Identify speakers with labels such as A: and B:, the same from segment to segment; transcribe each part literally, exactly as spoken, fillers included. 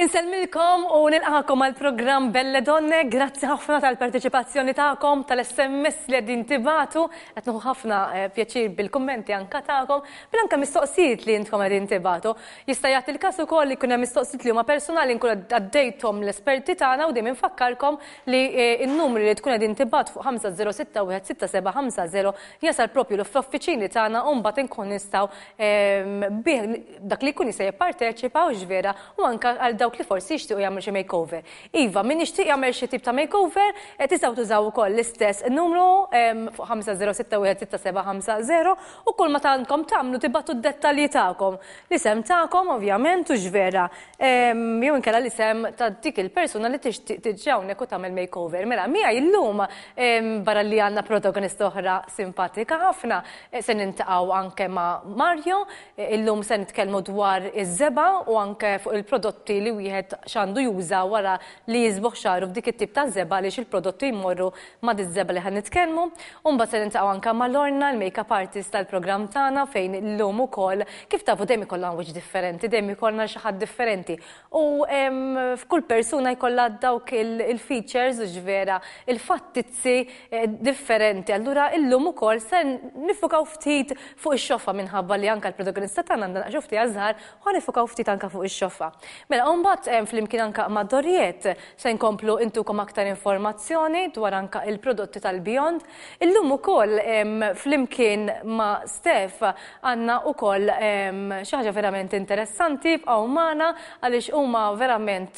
A: Insellmilkom u nilqakom għal-programm Belle Donne, grazzi ħafna tal-parteċipazzjoni tagħkom, tal-S M S li qegħdin tibatu, qed nieħu ħafna pjaċir bil-kummenti anke tagħkom, bil-anke mistoqsijiet li intkom qegħdin tibatu. Jista' jagħti l-każ ukoll li jkun hemm mistoqsijiet li huma personali nkun għaddejthom l-esperti tagħna u dejjem infakkarkom li n-numri li tkun qegħdin tibatu fuq ħamsa żero sitta wieħed sitta seba' ħamsa żero jasal proprju l-uffiċini tagħna u mbagħad inkun nistgħu dak li jkun jista' jipparteċipa u ġvera u anke għal dawk li forsi jixtiequ jagħmlu xi makeover. Iva, min jixtieq jagħmel xi tip ta' makeover, tistgħu tużaw ukoll l-istess numru fuq ħamsa żero sitta wieħed sitta seba' ħamsa żero u kull ma tagħandkom tagħmlu tibgħatu d-dettalji tagħkom. L-isem tagħkom ovvjament u ġvera. Jew inkella l-isem ta' dik il-persuna li tixtieq tiġi hawnhekk u tagħmel makeover. Mela miegħi llum barra li għandna protagonista oħra simpatika ħafna se nintaqgħu anke ma' Mario, illum se nitkellmu dwar iż-żeba u anke fuq il-prodotti li wieħed x'għandu juża wara li jisboħ xaru f'dik it-tip ta' żeba għaliex il-prodotti jmorru ma' diż-żeba li ħan nitkellmu. U mbagħad se nintaqgħu anke ma' Lorna, l-makeup artist tal-programm tagħna fejn illum ukoll kif tafu dejjem ikollha wiċċ differenti, dejjem ikollna xi ħadd differenti. U f'kull persuna jkollha dawk il-features u ġvera, il-fattizzi differenti. Allura illum ukoll se nifukaw ftit fuq ix-xoffa minħabba li anke l-protagonista tagħna għandha naqxu ftit żgħar u nifukaw ftit anke fuq ix-xoffa. Mela mbagħad flimkien anke ma' Doriet se nkomplu intukom aktar informazzjoni dwar anke il-prodotti tal-Beyond. Illum ukoll flimkien ma' Stef għandna ukoll xi ħaġa verament interessanti bqgħu magħna għaliex huma verament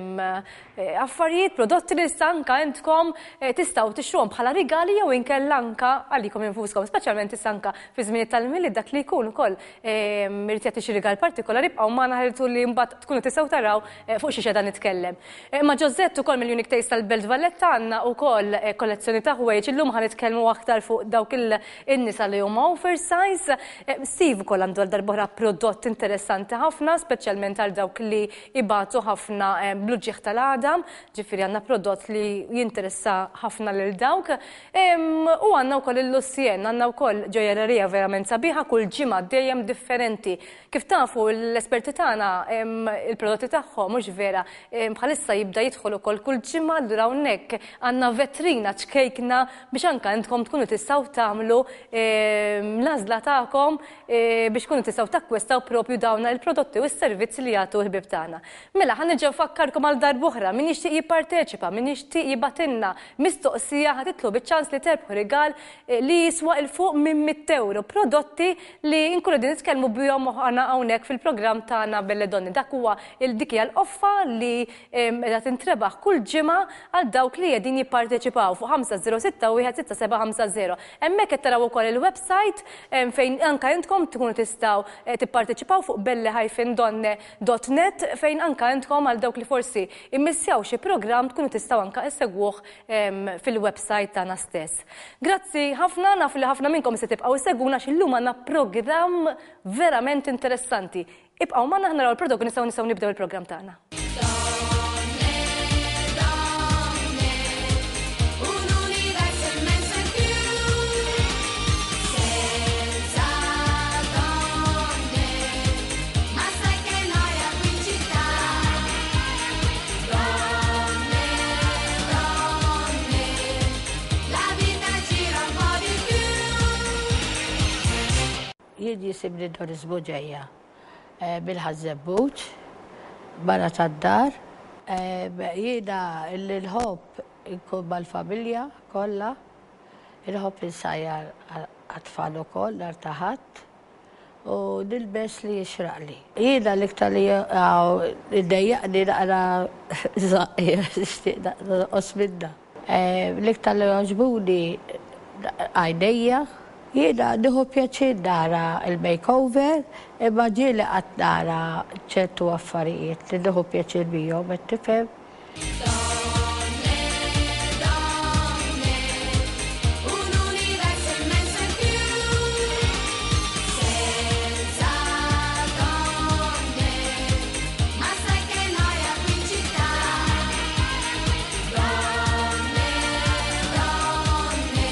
A: affarijiet, prodotti li issa anke intkom tistgħu tixtruhom bħala rigali jew inkella anke għalikom infuskom, speċjalment issa anke fi żmien tal-milli dak li jkun ukoll irid jagħti xi rigal partikolari bqgħu magħna ħeltu li mbagħad tkunu tistgħu taraw fuq xi xeda nitkellem. Ma' Ġożett ukoll mill-Unique Taste tal-Belt Valletta għandna wkoll kollezzjoni ta' ħwejġ, illum ħa nitkellmu aktar fuq dawk in-nisa li huma oversize. Steve ukoll għandu għal darb'oħra prodott interessanti ħafna, speċjalment għal dawk li ibatu ħafna bluġġieħ tal-għadam, ġifieri għandna prodott li jinteressa ħafna lil dawk. U għandna wkoll il-Lucien, għandna wkoll ġojerarija verament sabiħa kull ġimgħa dejjem differenti. Kif tafu l-esperti tagħna il-prodotti tagħhom mhux vera bħalissa jibda jidħol ukoll kull ġimgħa allura hawnhekk għandna vetrina ċkejkna biex anke intkom tkunu tistgħu tagħmlu l-għażla tagħkom biex tkunu tistgħu takkwestaw proprju dawn il-prodotti u s-servizzi li jagħtu l-ħbieb tagħna. Mela ħa nerġa' nfakkarkom għal darb'oħra min jixtieq jipparteċipa, min jixtieq jibatilna mistoqsija ħad titlu biċ-ċans li terbħu rigal li jiswa il fuq minn mitt euro prodotti li nkunu din nitkellmu bihom aħna hawnhekk fil-programm tagħna Belle Donne. Dak huwa il-dikja l-offa li qiegħda tintrebaħ kull ġimgħa għal dawk li qegħdin jipparteċipaw fuq ħamsa żero sitta wieħed sitta seba' ħamsa żero. Hemmhekk qed taraw ukoll il-website fejn anke intkom tkunu tistgħu tipparteċipaw fuq belle donne dot net fejn anke intkom għal dawk li forsi immissjaw xi programm tkunu tistgħu anke issegwuh fil-website tagħna stess. Grazzi ħafna, naf li ħafna minnkom se tibqgħu issegwuna x'illum għandna programm verament interessanti. Ibqgħu magħna aħna naraw il-protagonista u nistgħu nibdew il-programm tagħna.
B: Jien jisibni Doris Buġejja bil-ħażebbuġ barra tad-dar. Jiena l-ħobb inkun mal-familja kollha, il-ħobb insajjar għat-tfal ukoll nhar ta' Ħadd u nilbes li jixraqli. Jiena l-iktar li iddejjaqni naqra żgħir nixtieq noqos minnha. L-iktar li jogħġbuni għajnejja. Jiena nieħu pjaċir nara il-makeover, imma ġieli qatt nara ċertu affarijiet li nieħu pjaċir bihom qed tifhem.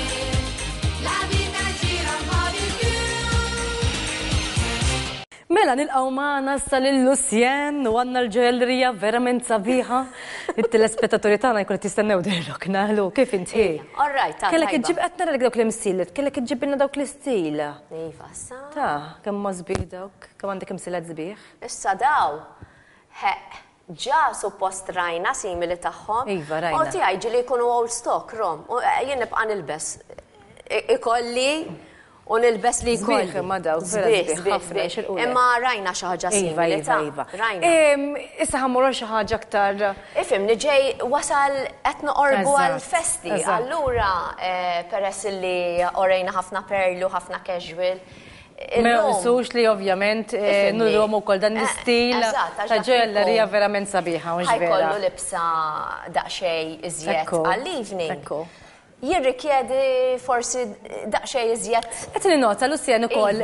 A: Mela Mela nilqgħu magħna issa lil Lucien u għandna l-ġewellerija verament sabiħa. Il-telespettaturi tagħna jkunu tistennew dirlok naħlu kif inti.
C: All right, ta'
A: Kellek iġġib qed narek dawk l-imsilet, kellek iġġibilna dawk l-istil.
C: Iva, sa.
A: Ta' kemm ma sbieħ dawk, kemm għandek imsilet sbieħ.
C: Issa daw. He, ġa suppost rajna simili tagħhom.
A: Iva, rajna.
C: U tiegħi ġili jkunu old stock rom. U jien nibqa' nilbes. Ikolli u nilbes li jkolli.
A: Sbieħ ma dawk, vera sbieħ, ħafna xirqulek.
C: Imma rajna xi ħaġa
A: Iva,
C: simili
A: iva,
C: ta'
A: iva.
C: rajna.
A: Issa ħammurru xi ħaġa aktar.
C: Ifimni ġej wasal qed noqorbu
A: Eżatt,
C: għall-festi.
A: eżatt.
C: Allura peress li orejna ħafna perlu, ħafna casual.
A: Ma jonsux li ovvjament nurrom ukoll dan l-istil ta' ġewellerija verament sabiħa, mhux vera.
C: Ħajkollu libsa daqsxejn iżjed
A: Ekku,
C: għall-evening.
A: ekku.
C: Jirrikjedi forsi daqsxejn iżjed.
A: Qed nota Lucien ukoll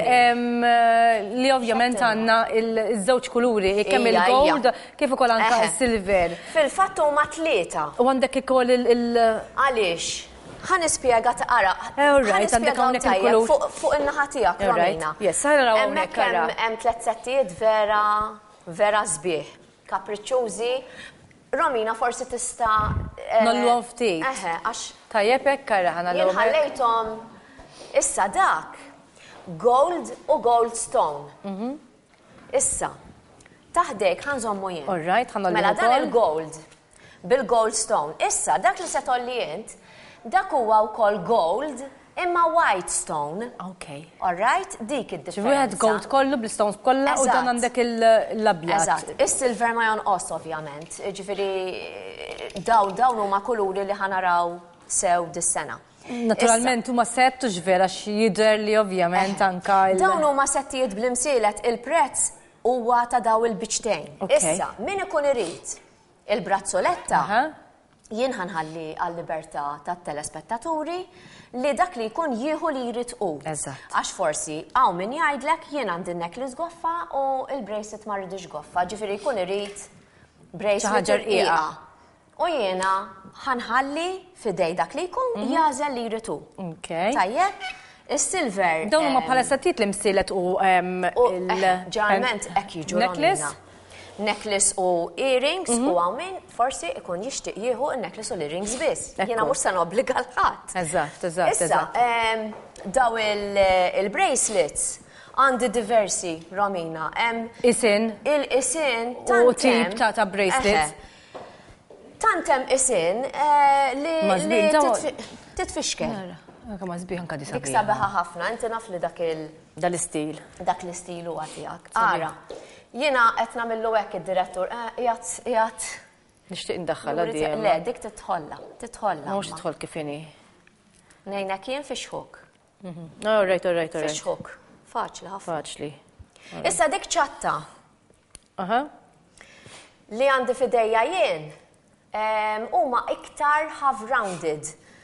A: li ovvjament għandna il-żewġ kuluri, kemm
C: Ija,
A: il-gold
C: ija.
A: kif ukoll anke
C: Eħe.
A: is-silver.
C: Fil-fatt huma tlieta.
A: U għandek ukoll il-
C: Għaliex? Ħan nispjega taqra.
A: all right, għandek hawnhekk il-kulur.
C: Fuq in-naħa tiegħek,
A: All right,
C: Romina.
A: yes, ħara naraw
C: Hemmhekk
A: hawnhekk ara.
C: hemm hemm tliet settijiet vera vera sbieħ, kapriċċjużi. Romina forsi tista' eh,
A: Nolluhom ftit.
C: Eħe, għax
A: Tajjeb hekk ara ħana
C: jien
A: l-għom.
C: ħallejthom issa dak gold u gold stone. Issa, taħdek ħanżommu jien.
A: All right, ħanollu
C: Mela dan
A: wkoll.
C: il-gold bil-gold stone. Issa, dak li se tolli jint, dak huwa wkoll gold imma white stone.
A: Okay.
C: All right, dik
A: Ġifieri
C: id-differenza.
A: għed gold kollu bl-stones kollha u dan
C: Eżatt.
A: għandek il-abjad.
C: Eżatt, is-silver ma jonqos ovvjament. Ġifieri daw dawn huma kuluri li ħanaraw sew dis-sena.
A: Naturalment huma settux vera x'jidher li ovvjament anka il-
C: Dawn huma settijiet bl-imsielet il-prezz huwa ta' daw il-biċtejn.
A: Ok.
C: Issa, min ikun irid il-brazzoletta,
A: Aha.
C: jien ħanħalli għall-libertà tat-telespettaturi li dak li jkun jieħu li jrid hu.
A: Eżatt.
C: Għax forsi hawn min jgħidlek jien għandi necklace goffa u il-bracelet ma rridux goffa, ġifieri jkun irid bracelet
A: Xi ħaġa
C: irqiqa. U jiena ħanħalli fidej dak li jkun jażel li jrid hu.
A: Okay.
C: Tajjeb, is-silver.
A: Dawn huma
C: em,
A: bħala sattit li msilet u em,
C: U
A: il-
C: ġeneralment hekk jiġu
A: necklace.
C: Romina. Necklace u earrings u għawmin forsi ikun jixtieq jieħu il-necklace u l-earrings biss.
A: Ekku.
C: Jiena mhux se nobbliga l-ħadd.
A: Eżatt, eżatt,
C: Issa,
A: eżatt.
C: em, daw il- il-bracelets għandi diversi, Romina. Em,
A: Isin
C: Il-isin
A: u
C: tantem.
A: tip ta' ta' bracelets.
C: Eħe. Tantem isin eh, li
A: Ma
C: li
A: żbieħ, daw-
C: titfi- titfixkel.
A: Anka ma sbieħ anka di
C: Dik
A: sabiħa.
C: sabiħa ħafna, inti naf li dak il-
A: Dal-istil.
C: dak l-istilu għatijak.
A: Sabiħ.
C: Ara, jina etna millu għek il-direttur, jgħat, jgħat.
A: Nixtieq indaħħal għaddi.
C: Le, dik titħolla, titħolla.
A: Mhux tidħol kifini.
C: Nejna kien fi xħuk,
A: All right, all right, all
C: fi
A: right.
C: xħuk. Faċli ħafna.
A: Faċli.
C: Issa dik ċatta
A: Aha.
C: li għandi fidejja jien, huma iktar half-rounded.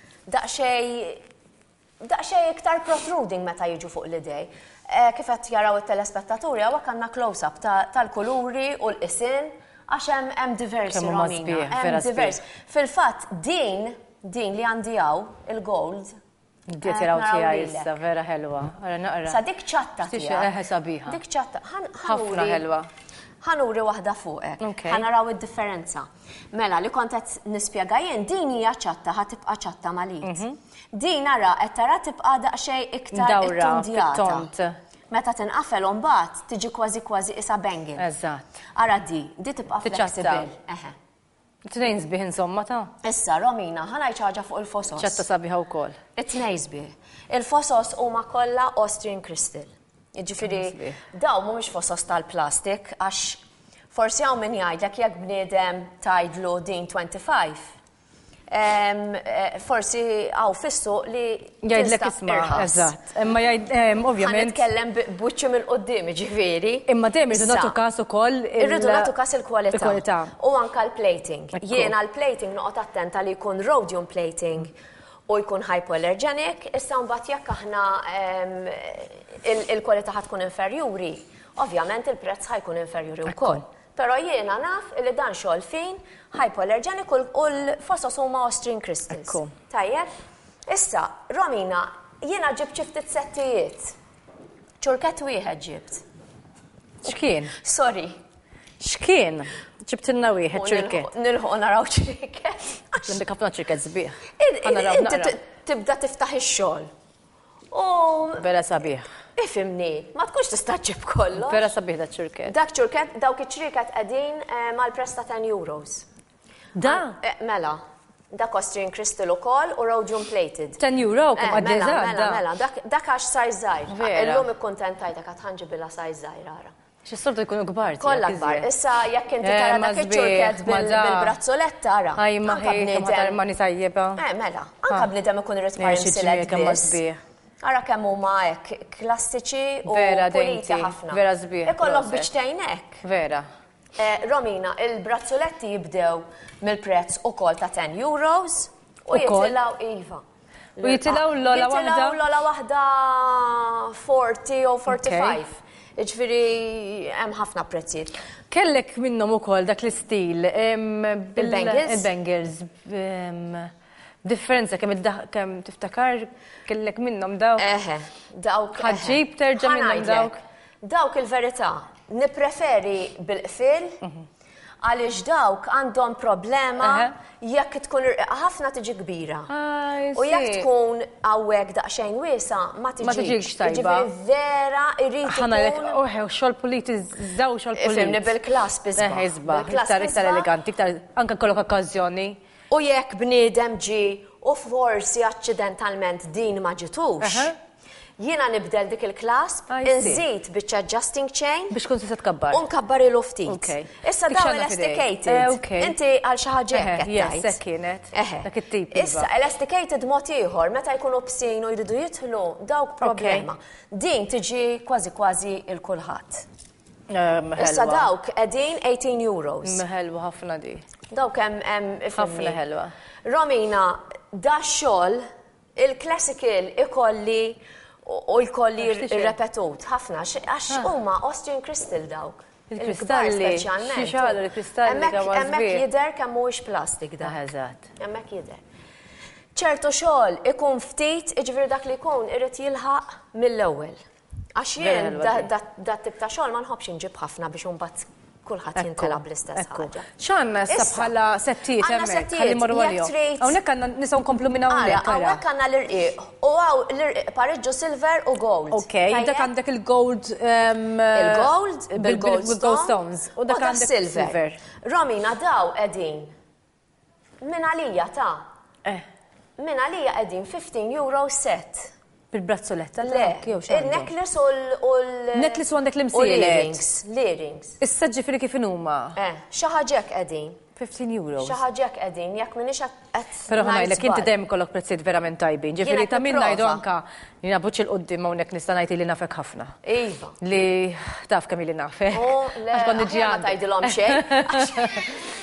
C: Daqxej, daqxej iktar protruding meta jiġu fuq l-idej. Kif qed jaraw it-telespettaturi, għawak għandna close-up tal-kuluri u l-isin, għax hemm hemm diversi
A: Kemm huma
C: Romina.
A: sbieħ,
C: hemm
A: vera
C: diversi. Fil-fatt, din, din li għandi hawn, il-gold,
A: Diet
C: Eh,
A: jaraw
C: naraw
A: tija
C: lilek.
A: issa, vera ħelwa. Ara naqra.
C: sa dik ċatta
A: Tix
C: tiegħek.
A: eħe sabiħa.
C: Dik ċatta. ħan-
A: Ħafna
C: ħanuri-
A: ħelwa.
C: ħanuri waħda fuqek.
A: Okay.
C: Ħanaraw id-differenza. Mela, li kont qed nispjega jien, din hija ċatta, ħatibqa' ċatta malit. Din ara qed tara tibqa' daqsxejn iktar
A: Dawra,
C: ittundjata.
A: fit-tont.
C: Meta tinqafel mbagħad tiġi kważi kważi isa bangin.
A: Eżatt.
C: Ara di, di tibqa'
A: Tiċċatta.
C: flexible. Eħe.
A: Tnejn sbieħ insomma ta'
C: Issa, Romina, ħanajt ħaġa fuq il-fosos.
A: ċatta sabiħa wkoll.
C: It-tnejn sbieħ. Il-fosos huma kollha Austrian Crystal. Jiġifieri
A: Sbieħ.
C: daw mhumiex fosos tal-plastik għax forsi hawn min jgħidlek jekk bniedem tgħidlu din twenty-five. em, eh, Forsi hawn fissu li
A: Jgħidlek
C: tista'
A: isma'
C: irħas.
A: eżatt. Imma jgħid em, ovvjament.
C: Ħanitkellem buċċi mill-qoddim, ġifieri.
A: Imma dejjem irridu
C: Issa,
A: nagħtu każ ukoll. il-
C: Irridu nagħtu każ il-kwalità.
A: il-kwalità.
C: U anke l-plating.
A: Ekku.
C: Jiena l-plating noqgħod attenta li jkun rhodium plating u jkun hypoallergenic, issa mbagħad jekk aħna em, il- il-kwalità ħatkun inferjuri, ovvjament il-prezz ħajkun inferjuri wkoll. Però jiena naf li dan xogħol fin hypoallergenic u l- u l-fosos huma Austrian crystals.
A: Ekku.
C: Tajjeb? Issa, Romina, jiena ġibt xi ftit settijiet. ċurket wieħed ġibt.
A: X'kien?
C: Sorry.
A: X'kien? ġibtilna wieħed ċirket.
C: Nilħu naraw ċirket.
A: Għandek ħafna ċirket sbieħ.
C: Inti tibda tiftaħ ix-xogħol.
A: Vera sabiħ.
C: Ifimni, ma tkunx tista' ġib kollu.
A: Vera sabiħ da ċirket.
C: Dak ċirket, dawk iċ-ċirket qegħdin mal-presta ten euros.
A: Da?
C: Mela. Dak Austrian Crystal ukoll u Rhodium plated.
A: ten euro kum
C: Mela,
A: għaddeżad.
C: mela, mela, dak għax sajż żgħir.
A: Vera.
C: Illum ikkuntentajtek għad ħanġibilha sajż żgħir ara.
A: X'istortu jkunu kbar.
C: Kollha kbar. Issa jekk inti tara dak iċ-ċirket bil-brazzoletta ara.
A: Ħaj ma ħej ma nisajjeba.
C: Eh, mela, anke bniedem ikun irid ma jimsilek biss. Ara kemm huma hekk klassiċi u puliti ħafna.
A: Vera sbieħ.
C: Ikollok biċtejn hekk.
A: Vera.
C: Romina, il-brazzoletti jibdew mill-prezz ukoll ta' ten euros u jitilgħu iva.
A: U jitilgħu l-ola waħda?
C: Jitilgħu l-ola waħda forty u forty-five. Iġifieri hemm ħafna prezzijiet.
A: Kellek minnhom ukoll dak l-istil
C: il-bangles?
A: Il-bangles. Differenza kemm tiftakar kellek minnhom dawk?
C: Eħe, dawk.
A: Ħaġġib terġa' minnhom dawk?
C: Dawk il-verità, nippreferi bil-qfil għaliex dawk għandhom problema jekk tkun ħafna tiġi kbira. U jekk tkun hawnhekk daqsxejn wiesa ma tiġix tajba. Ġifieri vera irrid ikun.
A: Ħana lek oħe xogħol politi żaw xogħol politi.
C: Ifhimni bil-klass biżba.
A: Eħe żba, iktar iktar eleganti, iktar anke kollok okkażjoni.
C: U jekk bniedem ġi u forsi accidentalment din ma ġitux. Jiena nibdel dik il-clasp, nżid biċċa adjusting chain.
A: Biex kun tista' tkabbar.
C: U nkabbar il ftit. Issa daw elasticated. Inti għal xi ħaġa hekk
A: Yes, kienet. Dak it-tip.
C: Issa elasticated mod ieħor, meta jkunu bsin u jridu jidħlu dawk problema. Din tiġi kważi kważi il kulħadd. Issa dawk qegħdin eighteen euros.
A: Meħelwa ħafna di.
C: Dawk hemm
A: ħafna ħelwa.
C: Romina, da xogħol il-classical ikolli u jkolli repetut, ħafna, għax huma Austrian Crystal dawk.
A: Il-kristalli, xieċalu il-kristalli għawazbi.
C: Emmek jider kemm mhuwiex plastik da.
A: Eżatt.
C: Emmek jider. ċertu xogħol ikun ftit, iġifieri dak li jkun irid jilħaq mill-ewwel. Għax jien da tip ta' xogħol ma nħobbx inġib ħafna biex imbagħad kulħadd jintilab l-istess ħaġa.
A: X'għandna issa bħala settijiet hemmhekk ħalli morru għalihom. Hawnhekk għandna nistgħu nkomplu minn hawnhekk.
C: Hawnhekk għandna l-irqiq. U hawn l-irqiq Pariġġu silver u gold.
A: Okej, dak għandek il-gold
C: il-gold bil-gold
A: stones u dak għandek silver.
C: Romina daw qegħdin min għalija ta' min għalija qegħdin fifteen euro set.
A: Bil-brazzoletta?
C: Le, il-necklace u l-
A: Necklace u għandek l-imsielet.
C: L-earrings. L-earrings.
A: Issa ġifiri kif inhuma?
C: Eh, xaħġek qegħdin.
A: fifteen euros.
C: Xaħġek qegħdin, jekk minix qed.
A: Però ħanajlek inti dejjem kollok prezzijiet verament tajbin. Ġifieri ta' min ngħidu anke jiena buċ il-qudiem hawnhekk nista' ngħid li nafek ħafna.
C: Iva.
A: Li taf kemm li nafek.
C: Oh, le, ma tgħidilhom xejn.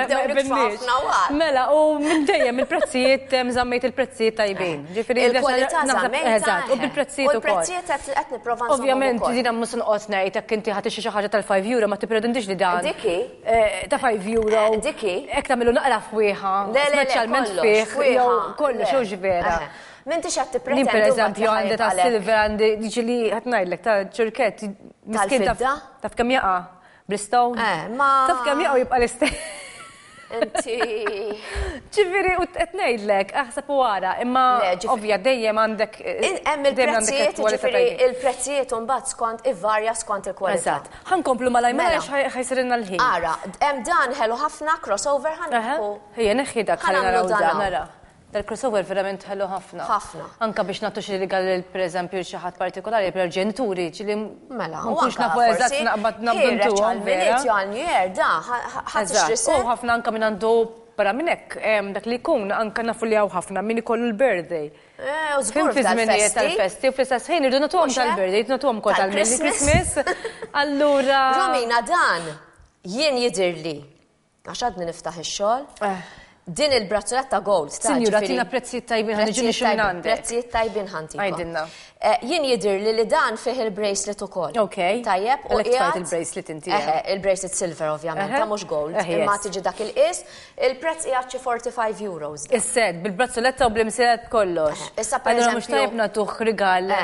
A: Mela, u minn dejjem il-prezzijiet żammejt il-prezzijiet tajbin.
C: Il-kwalità żammejta.
A: U bil-prezzijiet ukoll.
C: U l-prezzijiet qed nipprova nżomm.
A: Ovvjament, jiena mhux inqos ngħid jekk inti ħadd xi ħaġa tal-five euro ma tippretendix li dan.
C: Diki.
A: Ta' five euro.
C: Diki.
A: Hekk tagħmilu naqra fwieħa. Speċjalment fih jew kollox jew ġvera.
C: Minti x'qed tippretendi.
A: Pereżempju għandi ta' silver għandi diġi li qed ngħidlek ta' ċirkett.
C: Tal-fidda?
A: Taf kemm jaqa' Bristol? Taf kemm jaqa' jibqa' l-istess.
C: Inti.
A: ċiviri, u t-etnejdlek, aħseb u għara, imma ovvja dejjem għandek.
C: Hemm il-prezzijiet, ċiviri, il-prezzijiet unbat skont, i-varja skont il-kwalità.
A: ħankomplu malaj, mela ħajsirinna l-ħin.
C: Ara, hemm dan ħelu ħafna crossover ħanħu.
A: Hija neħħidak ħalli naraw dan, nara. Dal-crossover verament ħellu ħafna.
C: ħafna.
A: Anka biex nagħtu xi rigal per eżempju xi ħadd partikolari per ġenituri ċili
C: mela
A: ma nkunx nafu eżatt naqbad nabduntu
C: vera. Għal New Year da ħadd
A: ixtrisel. U ħafna anka min għandu barra minn hekk dak li jkun anka nafu li hawn ħafna min ikollu l-birthday.
C: Eh, u żgur
A: tal-festi. tal-festi u fl-istess ħin irdu nagħtuhom tal-birthday, nagħtuhom kol tal-Christmas. Allura.
C: Romina dan jien jidirli għax għadni niftaħ ix-xogħol. Din il-brazzoletta gold.
A: Sinjura, tina prezzijiet tajbin ħanġi xummin għandek.
C: Prezzijiet tajbin ħanti.
A: Għajdinna.
C: Jien jidir li li dan fih il-bracelet u koll.
A: Ok.
C: Tajjeb.
A: U għed il-bracelet inti.
C: Eħe, il-bracelet silver ovvjament, ta' mux gold. Imma tiġi dak il-qis, il-prezz jgħat xi forty-five euros.
A: Is-sed, bil-brazzoletta u bl-imsilet kollox.
C: Issa per eżempju.
A: Mux tajb natuħ rigal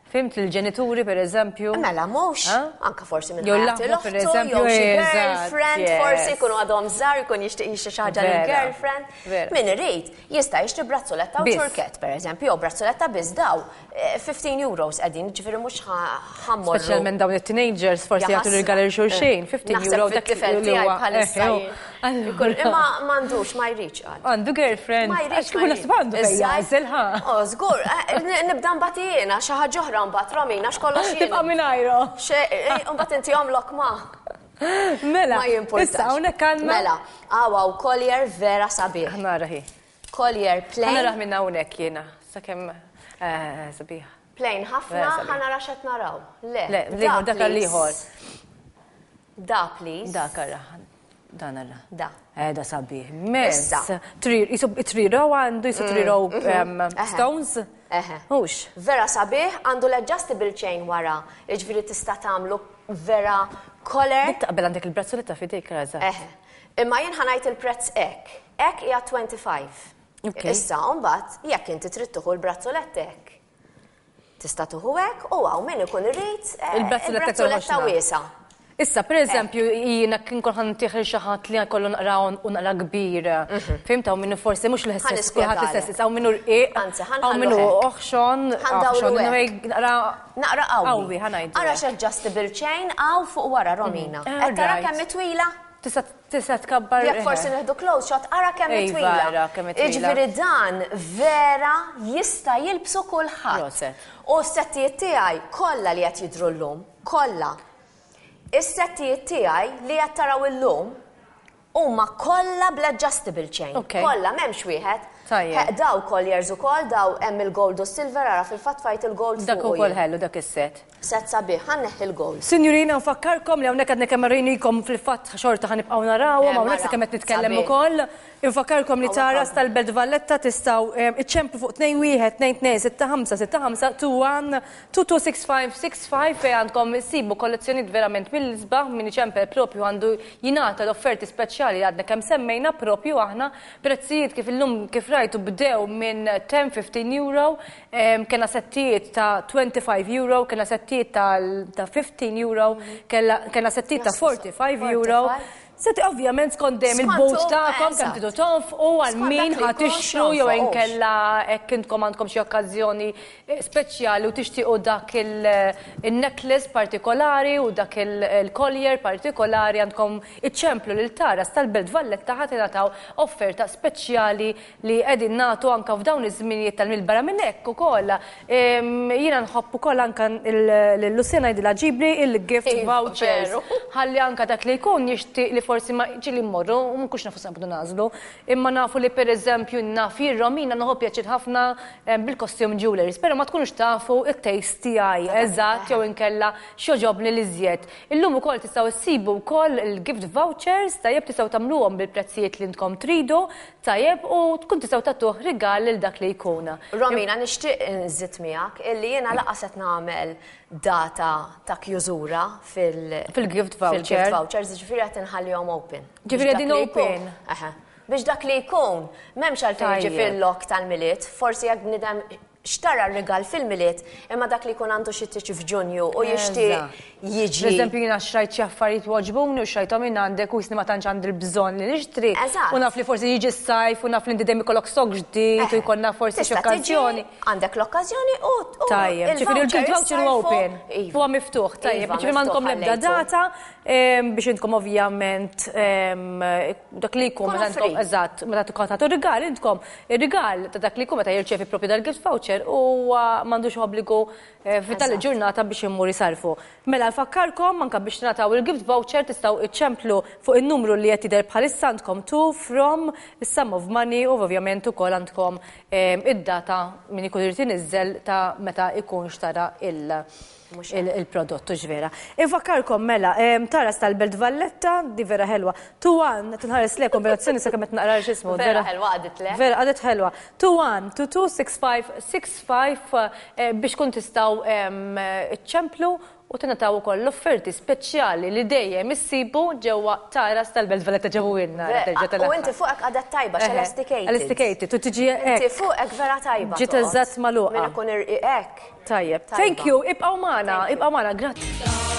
A: Fimt il-ġenituri per eżempju.
C: Mela mhux, anka forsi minn
A: Jew
C: ħajati
A: l-aħwa, per
C: l-oħtu,
A: eżempju,
C: jew xi
A: eżatt,
C: girlfriend,
A: yes.
C: forsi jkunu għadhom żgħar, jkun jixtieq jixtri xi ħaġa
A: Vera,
C: lill-girlfriend.
A: vera.
C: Min irid jista' jixtri brazzoletta u
A: Biss.
C: ċurkett, per eżempju, jew brazzoletta biss daw eh, fifteen euros qegħdin, ġifieri mhux ħammorru.
A: Speċjalment dawn it-teenagers forsi jagħtu rigal xulxejn, fifteen euro dak
C: tifel
A: li
C: tiegħi
A: huwa.
C: bħalissa.
A: Eh,
C: Ikun- Imma m'għandux ma jridx qal.
A: Għandu girlfriend.
C: Ma jridx.
A: Għax kif nasib għandu fejn jażel, ħa.
C: Oh, żgur, eh, nibda mbagħad jiena xi ħaġa oħra mbagħad Romina x'kollox jiena.
A: Tibqa' mingħajru.
C: Mbagħad inti jomlok ma'
A: Mela,
C: ma jimportax.
A: issa hawnhekk għandna.
C: Mela, għawa u collier vera sabiħ.
A: Nara hi.
C: Collier
A: Ħana
C: plain,
A: raħ minna hawnhekk jiena, sakemm eh, sabiħ.
C: plain ħafna,
A: Vera sabiħ.
C: ħana raxet naraw. Le,
A: Le,
C: da,
A: liħor, dak
C: please.
A: liħor.
C: Da, please.
A: Da karra. Dan alla.
C: Da.
A: Eh, da sabiħ. Mess.
C: Issa.
A: Triro għandu, jisu triro
C: Eħe.
A: stones.
C: Eħe.
A: Ux.
C: Vera sabiħ, għandu l-adjustable chain wara. Iġviri tista' tagħmlu vera collar.
A: Dik taqbel għandek il-brazzoletta fidejk raza.
C: Eħe. Imma jien ħanajt il-prezz ek. Ek hija twenty-five.
A: Ok.
C: Issa, mbagħad jekk inti trid tuħu l-brazzolett ek. Tista' tuħu hekk u għaw min ikun irid eh,
A: Il-brazzoletta
C: il-brazzoletta
A: torħoxna.
C: wiesa.
A: Issa, per eżempju, jiena kien kol ħan tiħri xaħat li għakollu naqra u naqra kbir. Fimta, u minnu forsi mux
C: Ħan
A: l-ħessess,
C: nispjegalek.
A: kullħat l-ħessess, għaw minnu r-iq,
C: Anzi, ħan
A: għaw
C: ħallu
A: minnu
C: hekk.
A: oħxon,
C: Ħan dawru
A: oħxon,
C: hekk.
A: anyway, naqra.
C: Naqra qawwi.
A: Qawwi, ħanajdu
C: Ara
A: hekk.
C: adjustable chain għaw fuq wara Romina.
A: Mm.
C: Qed tara
A: Alright.
C: kemm twila?
A: Tista' tista' tkabbar.
C: Jekk forsi nieħdu close shot, ara kemm
A: Ej,
C: twila.
A: vera, kemm twila.
C: Iġifieri dan vera jista' jilbsu kulħadd.
A: Proset.
C: U s-settijiet tiegħi kollha li qed jidhru llum, kollha. Is-settijiet tiegħi li qed taraw illum huma kollha bl-adjustable chain.
A: Ok.
C: Kollha m'hemmx wieħed.
A: Tajjeb.
C: He- Daw colliers ukoll, daw hemm il-gold u silver, ara fil-fatt fajt il-gold
A: Dak
C: fuq.
A: ukoll ħellu dak is-set.
C: Set sabiħ, ħanneħ il-gold.
A: Sinjurina, nfakkarkom li hawnhekk għadna kemm rejnikom fil-fatt xorta ħanibqgħu narawhom,
C: Eh,
A: hawnhekk
C: mara,
A: sakemm qed nitkellem
C: sabiħ.
A: ukoll. Infakkarkom li
C: Hawn
A: taras
C: ukoll.
A: tal-Belt Valletta tistgħu iċċemplu fuq tnejn wieħed tnejn tnejn sitta ħamsa sitta ħamsa two one two two six five six five fejn għandkom issibu kollezzjonijiet verament mill-isbaħ min iċempel propju għandu jingħata l-offerti speċjali li għadna kemm semmejna propju aħna prezzijiet kif illum kif rajtu bdew minn ten fifteen euro, em, kena settijiet ta' twenty-five euro, kena settijiet ta' ta' fifteen euro, kella- kena settijiet ta' forty-five euro.
C: forty-five.
A: Seti ovvjament skont dejjem
C: Skontu,
A: il-boat ta'kom
C: eżatt.
A: kemm tidu tonf u għal
C: Skont
A: min
C: dak li
A: ħad
C: jkun
A: tixtru jew
C: xonfqux.
A: inkella hekk intkom għandkom xi okkażjoni eh, speċjali u tixtiequ dak il-necklace partikolari u dak il-collier partikolari għandkom iċċemplu lil taras tal-Belt Valletta ħadd ingħataw offerta speċjali li qegħdin nagħtu anke f'dawn iż-żminijiet tal-milbara minn hekk ukoll. Em, Jiena nħobb ukoll anke l-Lucena jgħidilha ġibri il-gift
C: Iva,
A: vouchers.
C: veru.
A: Ħalli anka dak li jkun jixtieq li forsi ma ġili mmorru, u mkux nafu sampdu nażlu, imma nafu li per eżempju nafi Romina naħu pjaċir ħafna eh, bil-costume jewelries, pero ma tkunux tafu it-taste tiegħi eżatt jew inkella x'joġobni li żjed. Illum ukoll tistgħu issibu wkoll il-gift vouchers, tajjeb tistgħu tagħmluhom bil-prezzijiet li intkom tridu, tajjeb u tkun tistgħu tagħtuh rigal lil dak li jkuna.
C: Romina, nixtieq nżid miegħek illi jiena laqas qed nagħmel data ta' kjużura fil-
A: Fil-gift voucher.
C: Fil-gift vouchers, ġifieri qed inħallihom open.
A: Ġifieri
C: Biex dak
A: qegħdin
C: li jkun-
A: open.
C: Eħe. Biex dak li jkun, m'hemmx għalfejn jiġi
A: Tajjeb.
C: fil-lok tal-miliet, forsi jekk bnidem xtara r-rigal fil-miliet, imma dak li jkun għandu xi tiġi f'Ġunju u jixtieq
A: Eżatt. Per
C: jiġi.
A: eżempju, jina xrajt xi affarijiet waġbuni u xrajthom minn għandek u jisni ma tantx għandi l-bżonn li nixtri.
C: Eżatt.
A: U naf li forsi jiġi s-sajf u naf li inti dejjem ikollok sok ġdid u jkollna forsi xi
C: Tista' tiġi,
A: okkażjoni.
C: Għandek l-okkażjoni u. u
A: Tajjeb, ġifieri il-gift voucher huwa
C: sarfu-
A: open.
C: Iva.
A: Huwa miftuħ, tajjeb.
C: Iva,
A: Ġifieri m'għandkom
C: miftuħ
A: l-ebda
C: għallejtu.
A: data em, biex intkom ovvjament em, dak li jkun
C: Kunu
A: meta intkom
C: free.
A: eżatt meta tkun tagħtu rigal intkom ir-rigal ta' dak li jkun meta jirċevi propju dal-gift voucher u m'għandux obbligu eh, fit-tal
C: Eżatt.
A: ġurnata biex immur isarfu. Mela nfakkarkom anke biex nataw il-gift voucher tistgħu iċċemplu fuq in-numru li qed jidher bħalissa għandkom to from is-sum of money u ovvjament ukoll għandkom em, id-data min ikun irid inizzel ta' meta ikun xtara il- il- il-prodottu ġvera. Infakkarkom mela, em, taras tal-Belt Valletta, di vera ħelwa. two one, tinħares le kombinazzjoni sa' kemm qed naqra x'ismu.
C: Vera ħelwa għadet le.
A: Vera għadet ħelwa. two one two two six five six five eh, biex kun tistgħu em, iċċemplu u tingħataw ukoll l-offerti speċjali li dejjem issibu ġewwa taras tal-Belt Valletta ġewwinna.
C: U inti fuqek għadet tajba x'elasticated.
A: Elasticated, u tiġi
C: Inti fuqek vera tajba.
A: Ġiet eżatt magħluqa.
C: Min ikun irqiqek.
A: Tajjeb. Thank you, ibqgħu magħna, ibqgħu magħna, grazzi.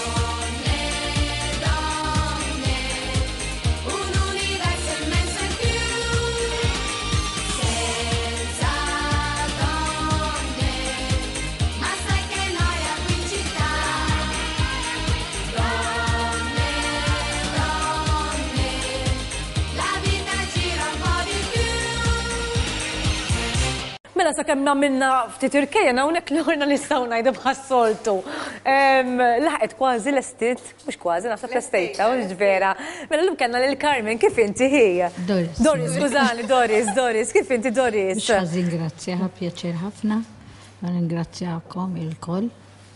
A: Mela sa kemm minna ftit irkejjen hawnhekk l-orna nistgħu ngħidu bħas-soltu. Laħqet kważi l-estit, mhux kważi naħseb l-estejta, mhux vera. Mela llum kellna lil Carmen, kif inti ħija?
B: Doris.
A: Doris, skużani, Doris, Doris, kif inti Doris?
B: Mhux ħażin grazzja, ħa pjaċir ħafna. Ringrazzjakom il-koll.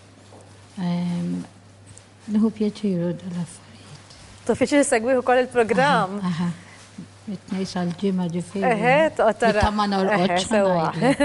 B: Nieħu pjaċiru dal-affarijiet.
A: Tu pjaċir segwih ukoll il-programm.
B: It-nej sal-ġimma ġifiri.
A: Eħe, toqtara.
B: Ta' ma norqodx
A: sewa.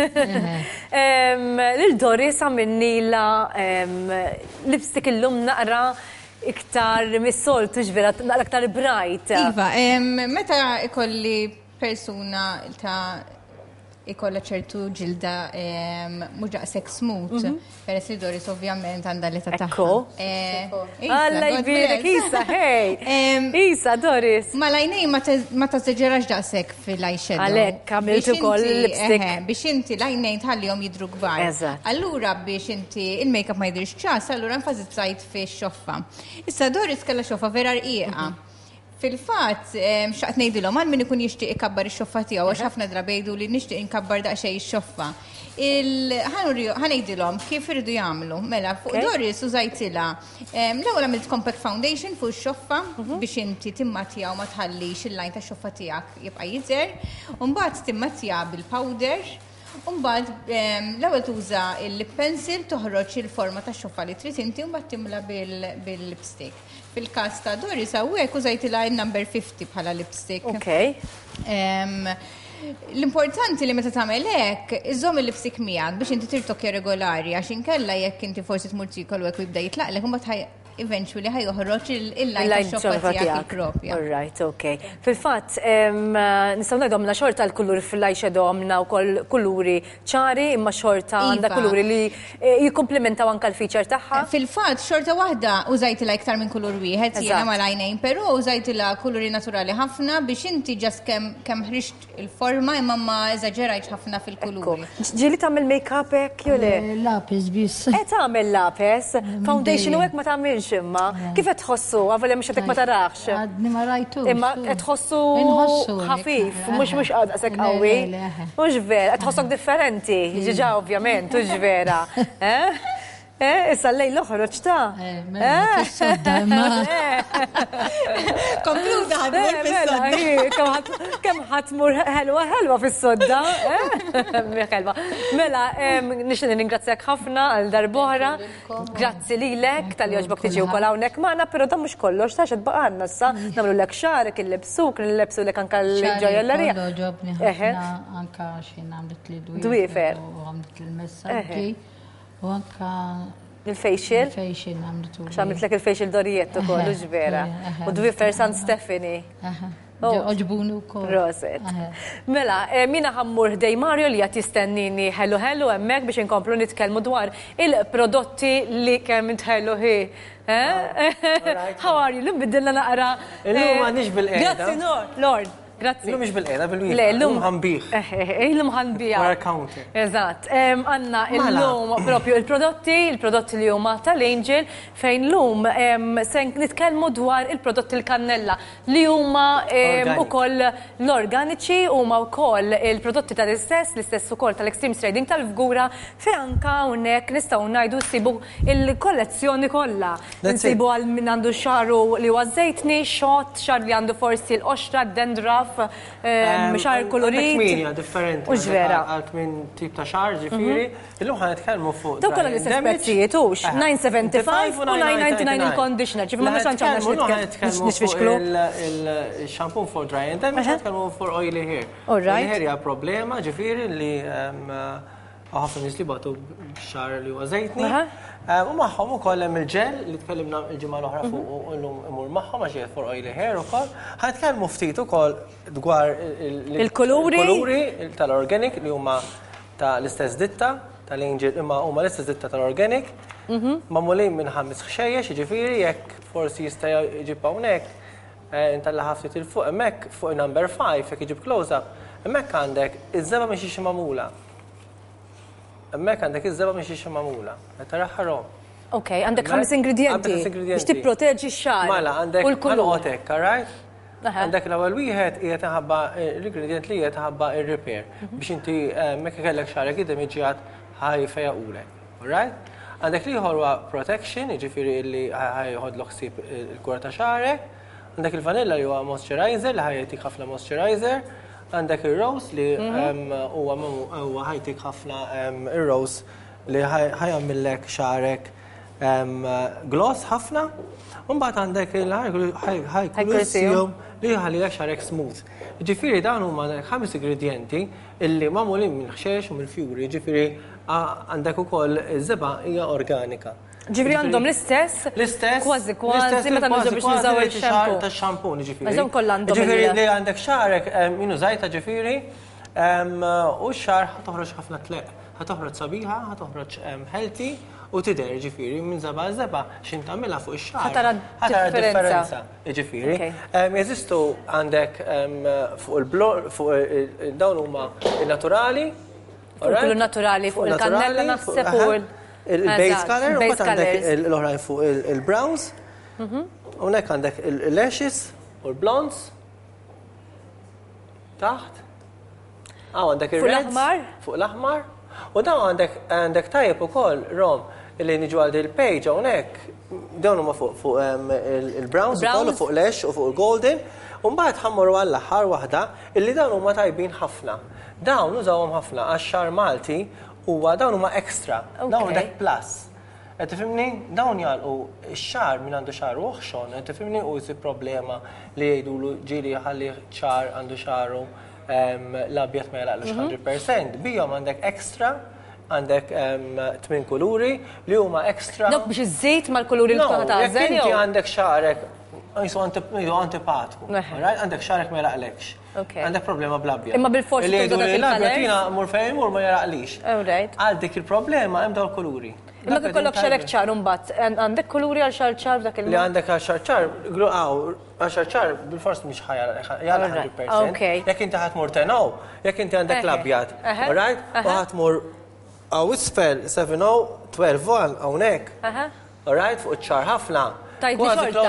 A: Lil-Doris għamilnila lipstick illum naqra iktar mis-soltu ġvera, naqra iktar bright.
D: Iva, meta ikolli persuna ta' ikolla ċertu ġilda mhux daqshekk smooth, peress li Doris ovvjament għandha li ta' tagħha.
A: Alla jbirek Isa, hej! Isa, Doris.
D: Ma lajnej ma tażeġerax daqshekk fil-eyeshadow.
A: Għalhekk għamilt ukoll lipstick.
D: Biex inti lajnej tħallihom jidhru kbar. Allura biex inti il-makeup ma jidhirx ċas, allura nfażizzajt fix-xoffa. Issa Doris kellha xoffa vera rqieqa. Fil-fatt, xaqt ngħidilhom għal min ikun jixtieq ikabbar ix-xoffa tiegħu għax ħafna drabi jgħidu li nixtieq inkabbar daqsxejn ix-xoffa. Ħanejdilhom kif iridu jagħmlu. Mela, fuq Doris użajtilha l-ewwel għamilt compact foundation fuq ix-xoffa biex inti timmattija u ma tħallix il-lajn tax-xoffa tiegħek jibqa' jidher, u mbagħad timmattija bil-powder. Umbagħad l-ewwel tuża il-lip pencil toħroġ il-forma tax-xoffa li trid inti u mbagħad timla bil-lipstick. Fil-każ ta' Doris hawnhekk użajtilha number fifty bħala lipstick.
A: Okay.
D: L-importanti li meta tagħmel hekk iżomm il-lipstick miegħek biex inti tirtokja regolari għax inkella jekk inti forsi tmur tikol hekk u jibda jitlaqlek imbagħad eventually ħaj joħroġ il-lajn tax-xoffa tiegħek propja.
A: All right, okay. Fil-fatt, nistgħu ngħidu għamna xorta l-kulur fil-eyeshadow għamna wkoll kuluri ċari imma xorta għandha kuluri li jikkomplementaw anke l-feature tagħha.
D: Fil-fatt, xorta waħda użajtilha iktar minn kulur wieħed jiena mal-għajnejn, però użajtilha kuluri naturali ħafna biex inti ġast kemm ħriġt il-forma imma ma eżaġerajtx ħafna fil-kuluri.
A: Ġieli tagħmel make-up hekk jew le?
B: Lapis biss.
A: Eh tagħmel lapis, foundation u hekk ma tagħmilx imma. Kif qed tħossu? Għavol mhux qed ma taraħx.
B: Għadni ma rajtux.
A: Imma qed tħossu ħafif, mhux mhux qasek qawwi. Mhux vera, qed tħossok differenti, ġiġa ovvjament, mhux vera. Eh, issa l-lejl l-oħroġ ta'
B: fis-sodda imma.
D: Konkluda ħadmur fis-sodda.
A: Kemm ħatmur ħelwa ħelwa fis-sodda. Ħelwa. Mela, nixtieq ningrazzjak ħafna għal darb'oħra. Grazzi lilek tal-li għoġbok tiġi wkoll hawnhekk magħna, però dan mhux kollox ta' xed baqgħanna issa nagħmlu lek xarek illebsuk, nillebsu lek anke l-ġojellerija.
B: Ġobni ħafna anke xi għamlet li
A: dwiefer.
B: U għamlet il-messaġġi. U anka
A: il-facial?
B: Il-facial għamletu.
A: X'għamlet lek il-facial Dorietto kollu ġvera. U dwiefer San Stefani.
B: Oġbunu wkoll.
A: Roset. Mela, mina ħammur ħdej Mario li qed jistennini ħellu ħellu hemmhekk biex inkomplu nitkellmu dwar il-prodotti li kemm intħellu ħi. How are you? Lum bidilna naqra.
E: Illum m'għandix bil-qiegħda.
A: Grazzi, Lord. Grazzi.
E: Illum mhix bil-qiegħda bil-wieħed.
A: Le, llum
E: ħanbih.
A: Illum ħanbih.
E: Wara counter.
A: Eżatt. Għandna illum propju il-prodotti, il-prodotti li huma tal-Angel fejn llum se nitkellmu dwar il-prodotti l-kannella li huma ukoll l-organiċi huma wkoll il-prodotti tal-istess, l-istess ukoll tal-Extreme Trading tal-Fgura fejn anke hawnhekk nistgħu ngħidu nsibu il-kollezzjoni kollha. Nsibu għal min għandu xaru li huwa żejtni, xott, xar li għandu forsi l-qoxra, d-dendra xar kolorit.
E: Minja differenti.
A: Ux vera.
E: Għalt minn tip ta' xar ġifiri. Illum ħan nitkellmu fuq.
A: Daw kollha l-istess prezzijiet hux nine seventy-five u nine ninety-nine il-conditioner. Ġifma ma xan ċanna
E: nixfixklu. Il-shampoo for dry and damage nitkellmu for oily hair.
A: Oil
E: hair hija problema ġifiri li ħafna nies li batu b'xar li huwa żejtni. U magħhom ukoll hemm il-ġel li tkellimna l-ġimgħa l-oħra fuq u llum imur magħhom għax jgħid for oily hair ukoll. Ħanitkellmu ftit ukoll dwar
A: il-kuluri
E: tal-organic li huma ta' l-istess ditta tal-Angel imma huma l-istess ditta tal-organic. Magħmulin minn ħames ħxejjex, jiġifieri jekk forsi jista' jġib hawnhekk intalla ħaftit il-fuq hemmhekk fuq number five jekk iġib close-up, hemmhekk għandek iż-żeba minn xi magħmula. Hemmhekk għandek iż-żeba minn xi magħmula. Qed taraħħa rom.
A: Ok, għandek ħames ingredienti biex tipproteġi x-xar.
E: Mela, għandek ħanotek, alright? Għandek l-ewwel wieħed qiegħed iħabba l-ingredient li qiegħed iħabba ir-repair biex inti mekk kellek xarek idem iġjad ħaj fejaqulek, alright? Għandek li huwa protection, jiġifieri li ħajħodlok ħsieb il-kura ta' xarek. Għandek il-vanilla li huwa moisturizer li ħajtik ħafna moisturizer. Għandek ir-rose li huwa ħajtik ħafna ir-rose li ħajgħamillek xarek gloss ħafna, un bat għandek il-high calcium li ħallilek xarek smooth. Ġifiri dawn huma ħames ingredienti illi magħmulin minn ħxiex u mill-fjuri, ġifiri għandek ukoll iż-żeba hija organika.
A: Ġifiri għandhom l-istess?
E: L-istess.
A: Kważi kważi meta nużaw biex nużaw il-xampu.
E: Tax-xampoo ġifiri.
A: Għażhom kollha għandhom.
E: Ġifiri li għandek xarek minu żajta ġifiri u x-xar ħatoħroġ ħafna tleq. ħatoħroġ sabiħa, ħatoħroġ healthy u tidher ġifieri minn żeba żeba x'in tagħmilha fuq ix-xahar.
A: Ħatara differenza.
E: Ġifieri. Jeżistu għandek fuq fuq dawn huma naturali.
A: Kullu naturali fuq il-kannella naħseb u
E: il-base color u mbagħad għandek l-oħrajn fuq il-browns. Hawnhekk għandek il-lashes u l-blondes. Taħt. Ah, għandek il-reds. Fuq l-aħmar. U dawn għandek tajjeb ukoll rom li niġu għal il-page hawnhekk dawn huma fuq il-browns ukoll fuq l-ash u fuq il-golden u mbagħad ħammorru għall aħħar waħda illi dawn huma tajbin ħafna. Dawn użawhom ħafna għax-xar Malti huwa dawn huma extra, dawn għandek plus. Qed tifhimni dawn jagħlqu x-xar minn għandu xar uħxon, qed tifhimni u jsir problema li jgħidulu ġieli ħalli xar għandu xaru l-abjad ma jelaqlux one hundred percent. Bijom għandek ekstra, għandek tmin kuluri li huma ekstra.
A: Dok biex iż-żejt mal-kuluri li tkun tażel.
E: Jekk inti għandek xarek jisu antipatku, għandek xarek ma jelaqlekx. Għandek problema bl-abjad.
A: Imma bil-forsi
E: tgħidu li l-abjad jiena mur fejn mur ma jelaqlix. Għal dik il-problema hemm dawn kuluri.
A: Imma kikollok xarek ċar mbagħad, għandek kuluri għal xar ċar dak il-
E: Li għandek għal xar ċar, għal xar ċar bil-fors mhix ħajja one hundred percent. Jekk inti ħatmur tenow, jekk inti għandek l-abjad, alright? U ħatmur għaw isfel seven oh, twelve one hawnhekk. Alright, fuq iċ-ċar ħafna.
A: Tajt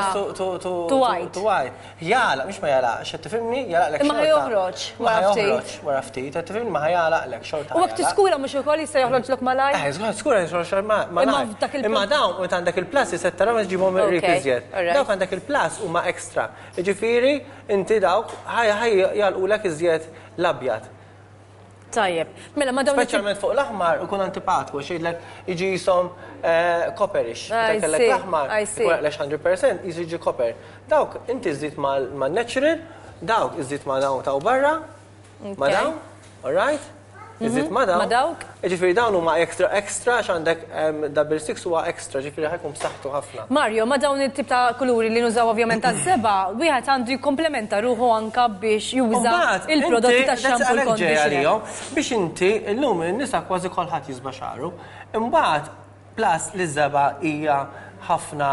E: to white. To white. Jala, mhux ma jala, xed tifhimni? Jalaqlek xorta.
A: Imma ħajoħroġ wara ftit.
E: Wara ftit, qed tifhimni ma ħajalaqlek xorta.
A: U waqt tiskura mhux ukoll jista' joħroġlok malaj?
E: Eh, żgur skura joħroġ malaj. Imma dawn meta għandek il-plus se tara ma ġibhom ir-ripiżjed. Dawk għandek il-plus huma ekstra. Jiġifieri inti dawk ħaj jalqulek iżjed l-abjad.
A: Tajjeb. Mela ma dawn
E: speċjalment fuq l-aħmar ikun antipatku xejdlek iġi jisom koperish. Dak kellek l-aħmar ikun għalek one hundred percent jiġi koper. Dawk inti żżid mal-natural, dawk iżżid ma' dawn taw barra, ma' dawn, alright? Iżid ma' dawn.
A: Ma' dawk?
E: Ġifieri dawn huma extra extra għax għandek double six huwa extra, ġifieri ħajkun b'saħħtu ħafna.
A: Mario, ma' dawn it-tip ta' kuluri li nużaw ovvjament għaż-żeba, wieħed għandu jikkomplementa ruħu anke biex juża il-prodotti tax-xampoo conditioner.
E: Biex inti llum in-nisa kważi kulħadd jisba' xaru, imbagħad plus li żeba hija ħafna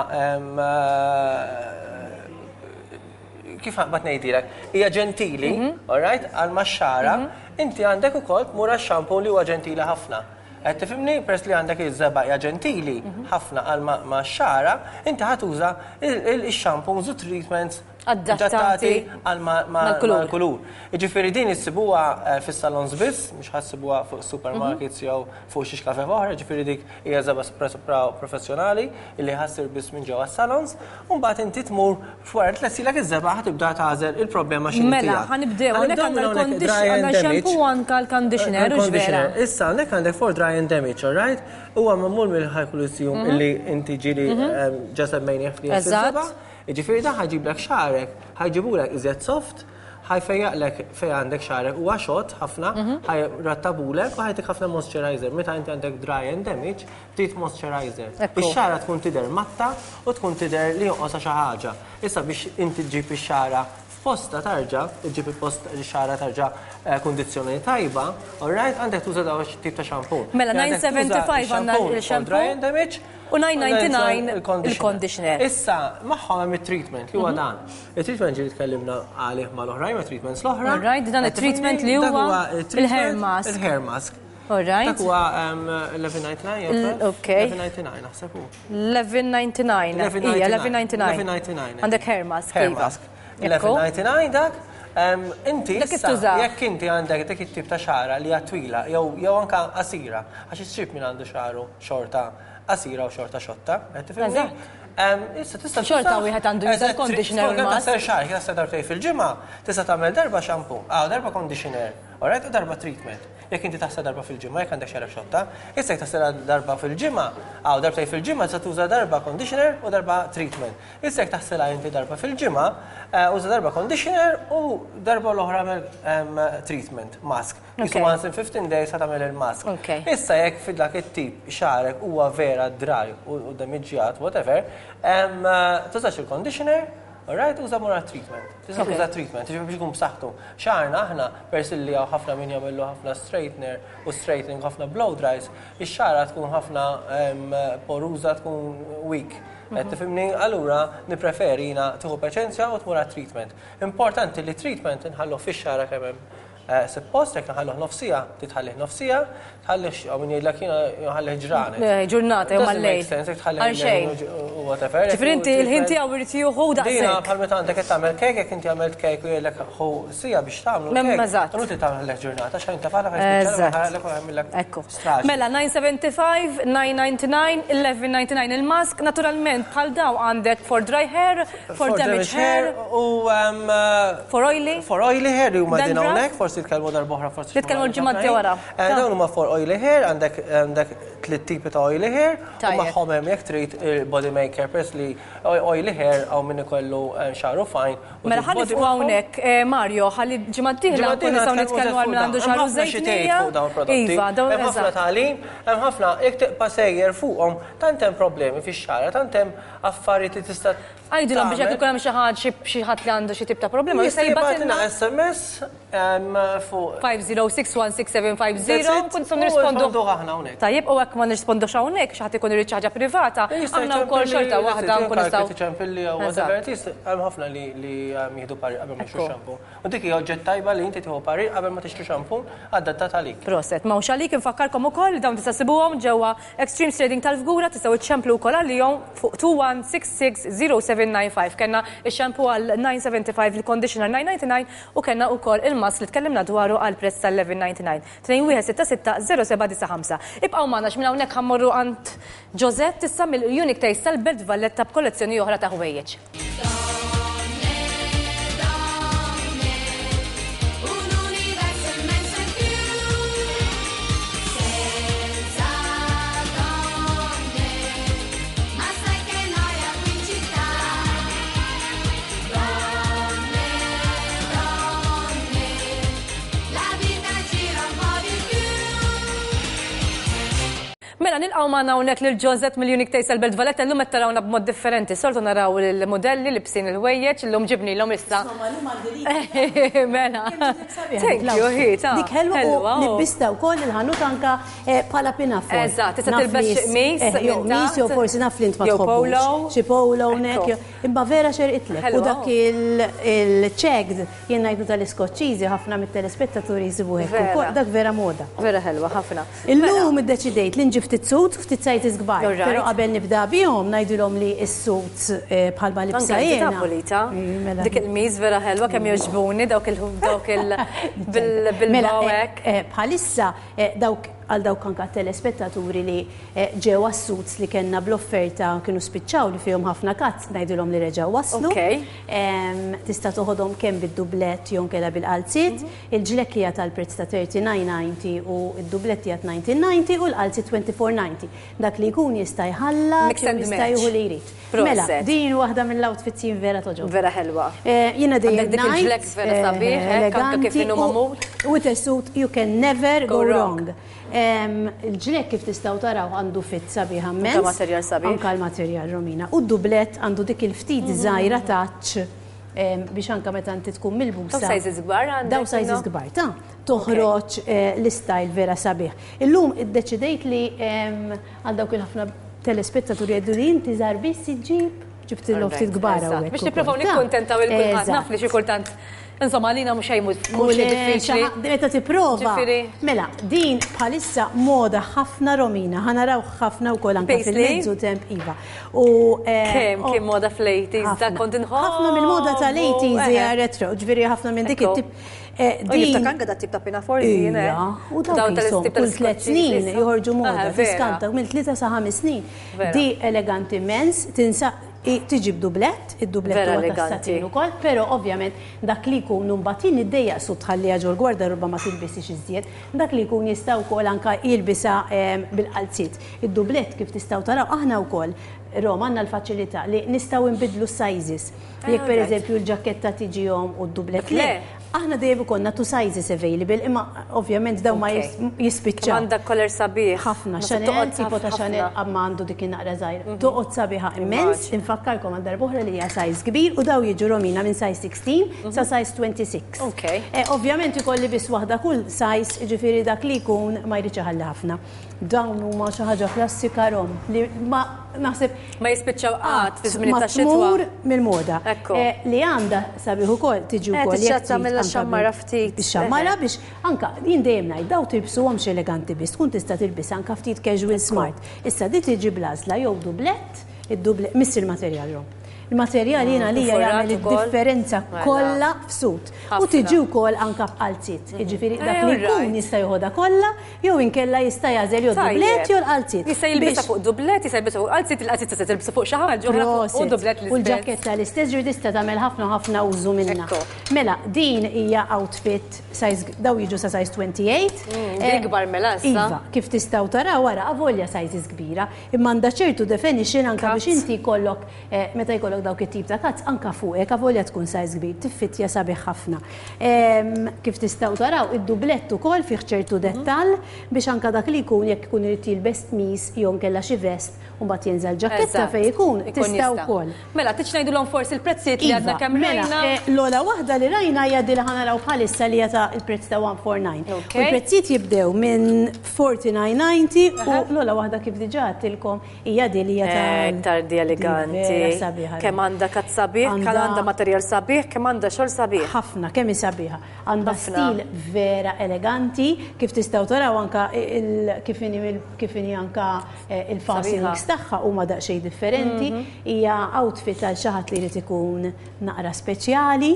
E: kif qed ngħidilek, hija ġentili, alright, għal max-xara. Inti għandek ukoll tmur għax-xampoo li huwa ġentili ħafna. Qed tifhimni peress li għandek iż-żeba hija ġentili ħafna għal max-xara, inti ħatuża il-shampoos u treatments adattati għal kulur. Jiġifieri din issibuha fis-salons biss, mhux ħassibuha fuq supermarkets jew fuq xi kafe oħra, jiġifieri dik hija żeba professjonali illi ħassir biss minn ġewwa s-salons, u mbagħad inti tmur wara tlessilek iż-żeba ħatibda tagħżel il-problema x'inhi.
A: Mela, ħanibdew hawnhekk għandna l-conditioner, shampoo anke l-conditioner u ġvera.
E: Issa hawnhekk għandek for dry and damage, alright? Huwa magħmul mill-high calcium illi inti ġieli ġaseb mejn jefli fis-żeba. Ġifieri da ħajġiblek xarek, ħajġibulek iżjed soft, ħajfejjaqlek fej għandek xarek huwa xott ħafna, ħaj rattabulek u ħajtik ħafna moisturizer. Meta inti għandek dry and damage, trid moisturizer. Ix-xara tkun tidher matta u tkun tidher li jonqosha xi ħaġa. Issa biex inti ġib ix-xara f'posta tarġa, ġib il-post ix-xara tarġa kundizzjoni tajba, all right, għandek tuża daw tip ta' shampoo.
A: Mela nine seventy-five għandna il-shampoo.
E: Dry and damage
A: u nine ninety-nine il-conditioner.
E: Issa, maħħa hemm it-treatment li huwa dan. Il-treatment ġi tkellimna għalih mal-oħrajn ma' treatments l-oħra.
A: Right, dan it-treatment li huwa il-hair mask.
E: Il-hair mask.
A: All right.
E: Dak huwa eleven ninety-nine.
A: Okay.
E: eleven ninety-nine naħseb hu.
A: eleven ninety-nine. Ija, eleven ninety-nine.
E: eleven ninety-nine.
A: Għandek hair mask.
E: Hair mask. eleven ninety-nine dak. Inti
A: issa
E: jekk inti għandek dik it-tip ta' xara li hija twila jew jew anke qasira għax issib min għandu xaru xorta qasira u xorta xotta, qed tifhimni? Issa tista'
A: xorta wieħed għandu user conditioner
E: ma tasser xar, tista' darbtej fil-ġimgħa, tista' tagħmel darba shampoo, ah darba conditioner, alright, u darba treatment. Jekk inti taħseb darba fil-ġimgħa jekk għandek xara xotta, issa jekk taħseb darba fil-ġimgħa, ah darbtej fil-ġimgħa tista' tuża darba conditioner u darba treatment. Issa jekk taħseb inti darba fil-ġimgħa, uża darba conditioner u darba l-oħra għamel treatment, mask. Jisu once in fifteen days ħatamel il-mask. Issa jekk fidlak it-tip xarek huwa vera dry u damiġġjat, whatever, tużax il-conditioner, alright, uża mura treatment. Tista' tuża treatment, ġifieri biex ikun b'saħħtu. Xarna aħna persilli hawn ħafna min jagħmlu ħafna straightener u straightening ħafna blow dries, ix-xara tkun ħafna poruża tkun weak. Qed tifhimni, allura nippreferi jiena tieħu paċenzja u tmur treatment. Importanti li treatment inħallu fix-xara kemm hemm suppost jekk naħalluh nofsija, titħallih nofsija, tħallih għaw min jgħidlek jiena jħallih ġranet.
A: Ġurnata jew mal-lejl.
E: Għal xejn. Whatever.
A: Ġifieri inti l-ħin tiegħu irid jieħu daqshekk.
E: Dina bħal meta għandek qed tagħmel kejk, jekk inti għamilt kejk u jgħidlek ħu sija biex tagħmlu kejk.
A: Eżatt.
E: Inti tagħmel ġurnata xejn tafala ħalek u jagħmilek.
A: Ekku. Mela nine seventy-five, nine ninety-nine, eleven ninety-nine il-mask, naturalment bħal daw għandek for dry hair, for damaged hair
E: u
A: for oily.
E: For oily hair li huma din hawnhekk forsi tkellmu darbohra forsi.
A: Nitkellmu l-ġimgħa wara.
E: Dawn huma for oily hair, għandek għandek tliet tipi ta' oily hair, u magħhom hemm jekk trid body maker pers li oily hair għaw min ikollu xaru fajn.
A: Mela ħalli fuq hawnhekk Mario, ħalli ġimgħa d-dieħla nkun nistgħu nitkellmu għal min għandu xaru żejtnija. Iva, dawn
E: hemm ħafna tagħlim, hemm ħafna jekk tiqpa' sejjer fuqhom, tant hemm problemi fix-xara, tant hemm affarijiet li tista'
A: Għajdilhom biex jekk ikun hemm xi ħadd xi ħadd li għandu xi tip ta' problema, jista'
E: jibgħatilna S M S fuq
A: five zero six one six seven five zero kun nistgħu nirrispondu
E: aħna hawnhekk.
A: Tajjeb u hekk ma nirrispondux hawnhekk xi ħadd ikun irid xi ħaġa privata, aħna wkoll xorta waħda nkun nistgħu.
E: Tiċempilli jew whatever hemm ħafna li li jieħdu parir qabel ma jixtru xampoo. U dik hija oġġett tajba li inti tieħu parir qabel ma tixtri xampoo adattat għalik.
A: Proset, ma għalik infakkarkom ukoll dawn tista' sibuhom ġewwa Extreme Trading tal-Fgura tistgħu iċċemplu wkoll għalihom fuq two one six six zero seven nine five. Kenna ix-shampoo għal nine seventy-five, il-conditioner nine ninety-nine u kenna wkoll il-mask li tkellimna dwaru għal prezz tal-eleven ninety-nine. Tnejn wieħed sitta sitta zero seba' disa' ħamsa. Ibqgħu magħna x'minn hawnhekk ħammorru għand Josette issa mill-Unique Taste tal-Belt Valletta b'kollezzjoni oħra ta' ħwejjeġ. Mela nilqgħu magħna hawnhekk lil Josette mill-Unique Taste tal-Belt Valletta llum qed tarawna b'mod differenti. Soltu naraw il-modelli li bsin il-ħwejjeġ illum ġibnilhom issa. Mela. Thank you, ħita.
F: Dik ħelwa nibbista wkoll il-ħanut anke bħala pinafor.
A: Eżatt, tista' tilbes qmis.
F: Jew qmis jew forsi naf li int ma tħobbux. Xi polo hawnhekk. Imma vera xerqitlek. U dak il-checked jien ngħidu tal-Iskoċċiżi ħafna mit-telespettaturi jsibu hekk. Dak vera moda.
A: Vera ħelwa ħafna.
F: Illum iddeċidejt li nġib ftit suit, ftit sajtis kbar. Però qabel nibda bihom ngħidulhom li s-suits bħalma libsa jiena.
A: Dik il-miż vera ħelwa kemm jogħġbuni dawk il dawk il bil-bawek.
F: Bħalissa dawk għal dawk anka telespettaturi li ġew għas-suits li kellna bl-offerta kienu spiċċaw li fihom ħafna kazz ngħidulhom li reġgħu waslu. Tista' toħodhom kemm bid-dublett jew kella bil-qalziet. Il-ġlek hija tal-prezz ta' thirty-nine ninety u d-dublett hija nineteen ninety u l-qalziet twenty-four ninety. Dak li jkun jista' jħallat jew jista' jieħu li jrid. Mela, din waħda mill-outfits jien vera toġob.
A: Vera ħelwa.
F: Jiena dejjem
A: ġlek vera sabiħ, eleganti kif inhu magħmul.
F: With a suit you can never go wrong. Il-ġlek kif tistgħu taraw għandu fit sabiħ ammens.
A: Anka materjal sabiħ.
F: Anka l-materjal Romina. U d-dublett għandu dik il-ftit żgħira taċ biex anka meta inti tkun milbusa.
A: Daw sizes kbar għandek.
F: Daw sizes kbar, ta' toħroġ l-istyle vera sabiħ. Illum iddeċidejt li għal dawk il-ħafna telespettaturi għeddu li inti żgħar biss iġġib ġibt il-loftit kbar hawnhekk.
A: Biex nipprovaw nikkuntentaw il-kulħadd naf li xi kultant insomma għalina mhux jgħid mhux diffiċli.
F: Meta tipprova. Mela, din bħalissa moda ħafna Romina, ħanaraw ħafna wkoll anke fil-mezzu temp iva. U
A: kemm kien moda fl-eighties dak kont inħobb.
F: Ħafna mill-moda tal-eighties hija retro, ġifieri ħafna minn dik it-tip.
A: Din ta' da tip ta' pinafore din, eh?
F: U dawn kull tliet snin joħorġu moda, fiskanta, mill tlieta sa ħames snin. Di eleganti immens, tinsa tiġi b'dublett, id-dublett huwa tas-satin ukoll, però ovvjament dak li jkun mbagħad iddejjaq su tħallija ġol gwarda rubba ma tilbisix iżjed, dak li jkun jistgħu wkoll anke jilbisha bil-qalziet. Id-dublett kif tistgħu taraw aħna wkoll Roma għandna l-faċilità li nistgħu nbidlu s-sizes. Jekk pereżempju l-ġaketta tiġihom u d-dublett le. Aħna dejjem konna two sizes available, imma ovvjament daw ma jispiċċaw.
A: Għandek color sabiħ.
F: Ħafna, Chanel, tipo ta' Chanel għamma għandu dik naqra żgħira. Toqgħod sabiħa immens, infakkarkom għal darbohra li hija size kbir u daw jiġu Romina minn size sixteen sa size twenty-six. Ovvjament ikolli biss waħda kull size, ġifieri dak li jkun ma jridx iħalli ħafna. Dawn huma xi ħaġa klassika Rom li ma naħseb
A: ma jispiċċaw qatt fi żmien tax-xitwa
F: mill-moda. Li għandha sabiħ ukoll tiġi wkoll
A: jekk xammara ftit.
F: Xammara biex anka jien dejjem ngħid daw tilbsuhomx eleganti biss, tkun tista' tilbis anka ftit casual smart. Issa di tiġi blażla jew dublett, id-dublett miss il-materjal Rom. Il-materjal jiena li jagħmel id-differenza kollha f'sut. U tiġi wkoll anke b'qalziet. Jiġifieri dak li jkun jista' joħodha kollha jew inkella jista' jażel jew dublett jew l-qalziet.
A: Jista' jilbisha fuq dublett, jista' jilbisha fuq qalziet, il-qalziet tista' tilbisha fuq xi ħaġa u dublett l-istess.
F: U l-ġaketta l-istess ġur tista' tagħmel ħafna ħafna użu minnha. Mela, din hija outfit size daw jiġu sa size twenty-eight.
A: Dik kbar mela issa.
F: Iva, kif tistgħu taraw wara avolja sizes kbira, imma għandha ċertu definition anke biex inti jkollok meta jkollok dawk it-tip ta' kazz anka fuqek avolja tkun size kbir, tiffitja sabiħ ħafna. Kif tistgħu taraw id-dublett ukoll fih ċertu dettall biex anka dak li jkun jekk ikun irid jilbes tmies jew nkella xi vest u mbagħad jinżel ġaketta fejn ikun tista' wkoll.
A: Mela tiġ ngħidulhom forsi l-prezzijiet li għadna kemm rajna.
F: L-ogħla waħda li rajna hija di li ħanaraw bħalissa li hija il-prezz ta' one forty-nine. U l-prezzijiet jibdew minn forty-nine ninety u l-ogħla waħda kif diġà għadtilkom hija di li hija ta'
A: tardi eleganti. Kemm għandha kazz sabiħ, kemm għandha materjal sabiħ, kemm għandha xogħol sabiħ.
F: Ħafna, kemm hi sabiħa. Għandha stil vera eleganti, kif tistgħu taraw anke kif inhi anke il-fastenings tagħha huma daqsxejn differenti. Hija outfit għal xi ħadd li jrid ikun naqra speċjali.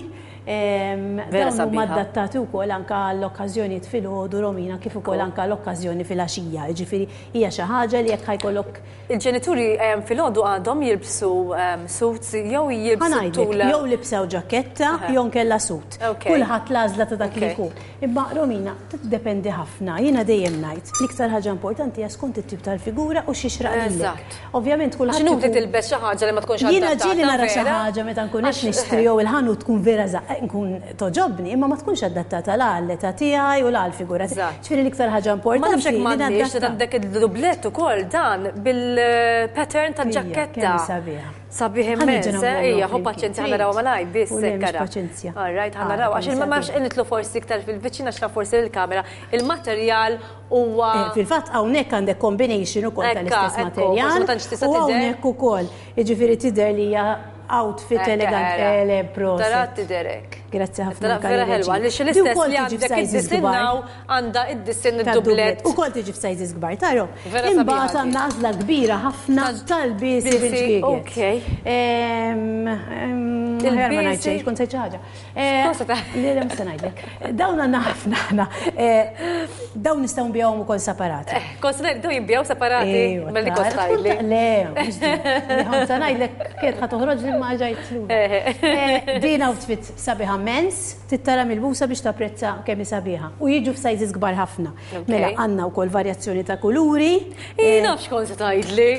F: Dawn huma adattati wkoll anke għall-okkażjonijiet fil-ħodu Romina kif ukoll anke l-okkażjoni fil-għaxija. Jiġifieri hija xi ħaġa li jekk ħajkollok.
A: Il-ġenituri fil-ħodu għadhom jilbsu suits jew jilbsu tul.
F: Jew libsew ġaketta jew nkella sut. Kulħadd l-għażla ta' dak li jkun. Imma Romina tiddependi ħafna. Jiena dejjem ngħid l-iktar ħaġa importanti hija skont it-tip tal-figura u x'ixraq lilek. Ovvjament kulħadd.
A: X'inhu tilbes xi ħaġa li ma tkunx
F: adattata. Jiena ġieli nara xi ħaġa meta nkun qed nixtri jew il-ħanut tkun vera nkun toġobni, imma ma tkunx adattata la għall-età tiegħi u la għall-figura. Ġifieri l-iktar ħaġa importanti.
A: Ma nafx hekk m'għandniex għandek id-dublett ukoll dan bil-pattern tal-ġaketta. Sabiħ immens, hija ħu paċenzja ħana raw malaj biss kara. All right, ħana raw għax ma nafx initlu forsi iktar fil-viċina x'ra forsi il-kamera. Il-materjal huwa
F: fil-fatt hawnhekk għandek combination ukoll tal-istess materjal u hawnhekk ukoll. Jiġifieri tidher li hija outfit elegant ele proset.
A: Tarat tiderek.
F: Grazzi ħafna.
A: Vera ħelwa, li xil-istess li għandek id-disinnaw għanda id-disin id-dublet.
F: U kol tiġi f'sajzis gbar, taro. Imbagħad għandna għażla kbira ħafna tal-bis bil-ġgiegħet. Ħjar ma ngħidx, kont sejt xi ħaġa. Le le mista ngħidlek. Dawn għandna ħafna aħna. Dawn nistgħu nbijawhom ukoll separati.
A: Kont ngħid dawn jinbijaw separati milli kont ngħidli.
F: Le, ħadd ngħidlek kien ħadd toħroġ li ma ġajt. Din outfit sabiħa mens, tittara mill-busa biex tapprezza kemm hi sabiħa. U jiġu f'sizes kbar ħafna. Mela għandna wkoll varjazzjoni ta' kuluri.
A: Nafx kont se tgħidli.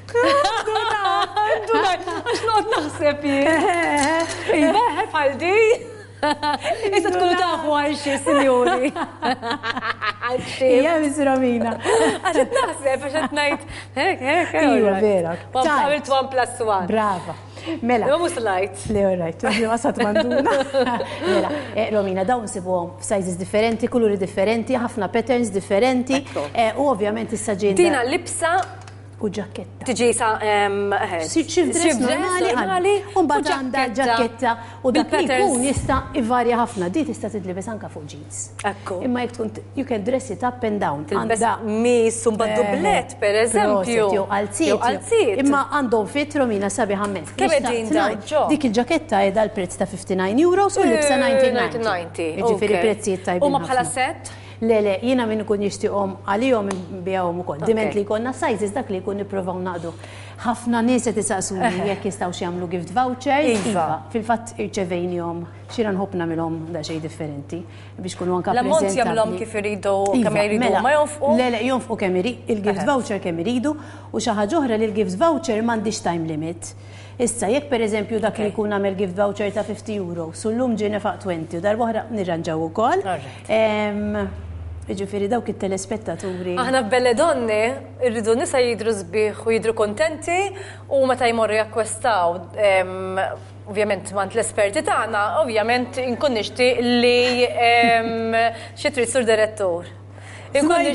A: Għax noqgħod naħseb jien. Beħe bħal di. Issa tkunu tafu għal xi sinjuri.
F: Hija Miss Romina.
A: Għax qed naħseb għax qed ngħid hekk hekk.
F: Iva vera.
A: Għamilt one plus one.
F: Brava. Mela.
A: Ma mhux lajt.
F: Le right. Ma sat manduna. Mela, Romina dawn sibuhom f'sizes differenti, kuluri differenti, ħafna patterns differenti. U ovvjament issa ġejna.
A: Dina libsa
F: u ġaketta.
A: Tiġi sa
F: xifdress normali u mbagħad għandha ġaketta u dak li jkun jista' ivarja ħafna. Di tista' tidlibes anke fuq jeans.
A: Ekku.
F: Imma jekk tkun you can dress it up and down.
A: Għandha mis u mbagħad dublett pereżempju.
F: Jew qalziet. Imma għandhom fit Romina sabi ħammes.
A: Kemm qegħdin dawn ġo?
F: Dik il-ġaketta qiegħda l-prezz ta' fifty-nine euros u l-libsa ninety. Jiġifieri prezzijiet tajbin.
A: Huma bħala set?
F: Le, le, jiena min ikun jixtieqhom għalihom nbijawhom ukoll. Diment li jkollna sizes dak li jkun nippruvaw naqdu. Ħafna nies qed isaqsuni jekk jistgħu jagħmlu gift vouchers. Iva, fil-fatt irċevejnihom xi nħobb nagħmilhom daqsxejn differenti biex kunu anke preżentabbli.
A: L-ammont jagħmluhom kif iridu kemm jridu ma jonfqu?
F: Le, le, jonfqu kemm irid, il-gift voucher kemm iridu u xi ħaġa oħra li l-gift voucher m'għandix time limit. Issa, jekk pereżempju dak li jkun nagħmel gift voucher ta' fifty euro, sullum ġie nefaq twenty u darba oħra nirranġaw ukoll. Ġifieri dawk it-telespettaturi.
A: Aħna b'Belledonne irridu nisa jidru sbieħ u jidru kontenti u meta jmorru jakkwestaw. Ovvjament mant l-esperti tagħna, ovvjament inkun nixtieq li xi trid sur direttur. Inkun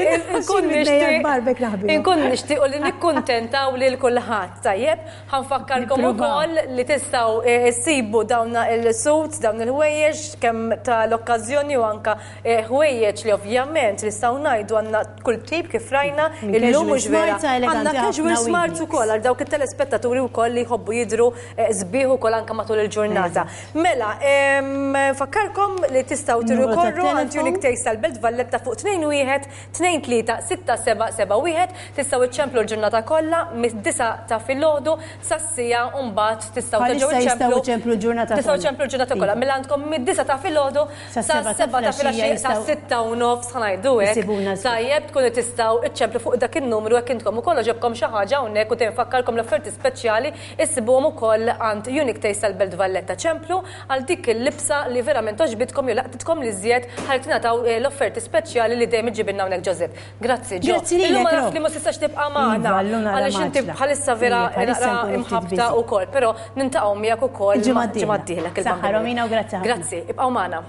A: nixtieq u li nikkuntentaw lil kulħadd. Tajjeb, ħanfakkarkom ukoll li tistgħu issibu dawn il-suits, dawn il-ħwejjeġ kemm tal-okkażjoni u anke ħwejjeġ li ovvjament nistgħu ngħidu għandna kull tip kif rajna illum mhux vera. Għandna casual smart ukoll għal dawk it-telespettaturi wkoll li jħobbu jidhru sbieħ ukoll anke matul il-ġurnata. Mela, fakkarkom li tistgħu tirrikorru għand Unique Taste tal-Belt Valletta fuq tnejn wieħed tnejn tlieta sitta seba' seba' wieħed tistgħu iċċemplu l-ġurnata kollha mid-disa ta' filgħodu sas-sija u mbagħad tistgħu terġgħu
F: iċċemplu l-ġurnata
A: tistgħu iċċemplu l-ġurnata kollha milli għandkom mid-disa ta' filgħodu sa' seba' ta' filgħaxija sa' sitta u nofs ħanajdu hekk. Tajjeb tkunu tistgħu iċċemplu fuq dak in-numru hekk intkom ukoll ġobkom xi ħaġa hawnhekk u tinfakkarkom l-offerti speċjali issibuhom ukoll għand Unique Taste tal-Belt Valletta ċemplu għal dik il-libsa li verament oġbitkom jew laqtitkom li żjed ħalli tingħataw l-offerti speċjali li dejjem ġibinna hawnhekk Ġosep. Grazzi ġo. Illum ma naf li ma tistax tibqa' magħna għaliex inti bħalissa vera imħabbta wkoll, però nintaqgħu miegħek ukoll ġimgħa d-dieħla.
F: Saħħa Romina u grazzi ħafna.
A: Grazzi, ibqgħu magħna.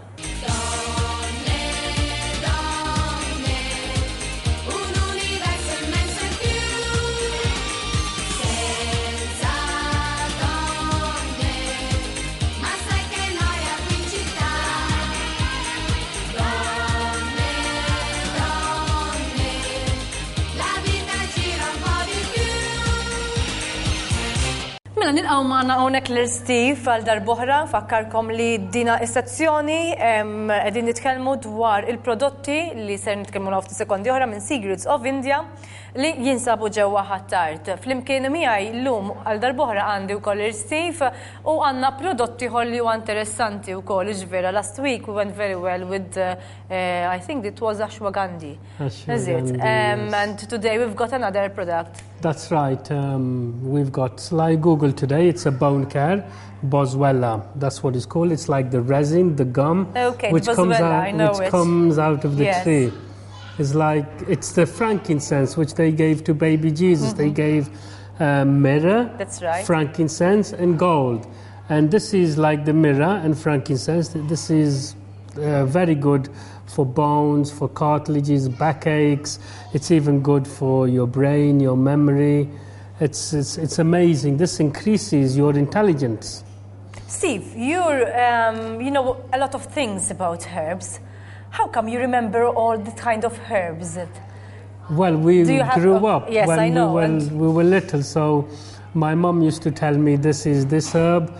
A: Mela nilqgħu magħna hawnhekk lil Steve għal darb'oħra, fakkarkom li dina is-sezzjoni qegħdin nitkellmu dwar il-prodotti li ser nitkellmu ftit sekondi oħra minn Secrets of India li jinsabu ġewwa ħattart. Flimkien miegħi llum għal darb'oħra għandi wkoll il Steve u għandna prodotti ħolli u interessanti wkoll iġvera. Last week we went very well with uh, uh, I think it was ashwagandha. Is it? Um, and today we've got another product.
G: That's right. Um, we've got Sly Google today. It's a bone care, Boswellia. That's what it's called. It's like the resin, the gum,
A: okay,
G: which comes out,
A: I know
G: which
A: it.
G: comes out of the
A: yes.
G: tree. It's like it's the frankincense which they gave to baby Jesus. Mm-hmm. They gave uh, myrrh,
A: that's right,
G: frankincense, and gold. And this is like the myrrh and frankincense. This is uh, very good for bones, for cartilages, backaches. It's even good for your brain, your memory. It's, it's, it's amazing. This increases your intelligence.
A: Steve, you're, um, you know a lot of things about herbs. How come you remember all the kind of herbs?
G: Well, we grew
A: have,
G: up
A: yes,
G: when
A: I know,
G: we, were, we were little, so my mom used to tell me this is this herb,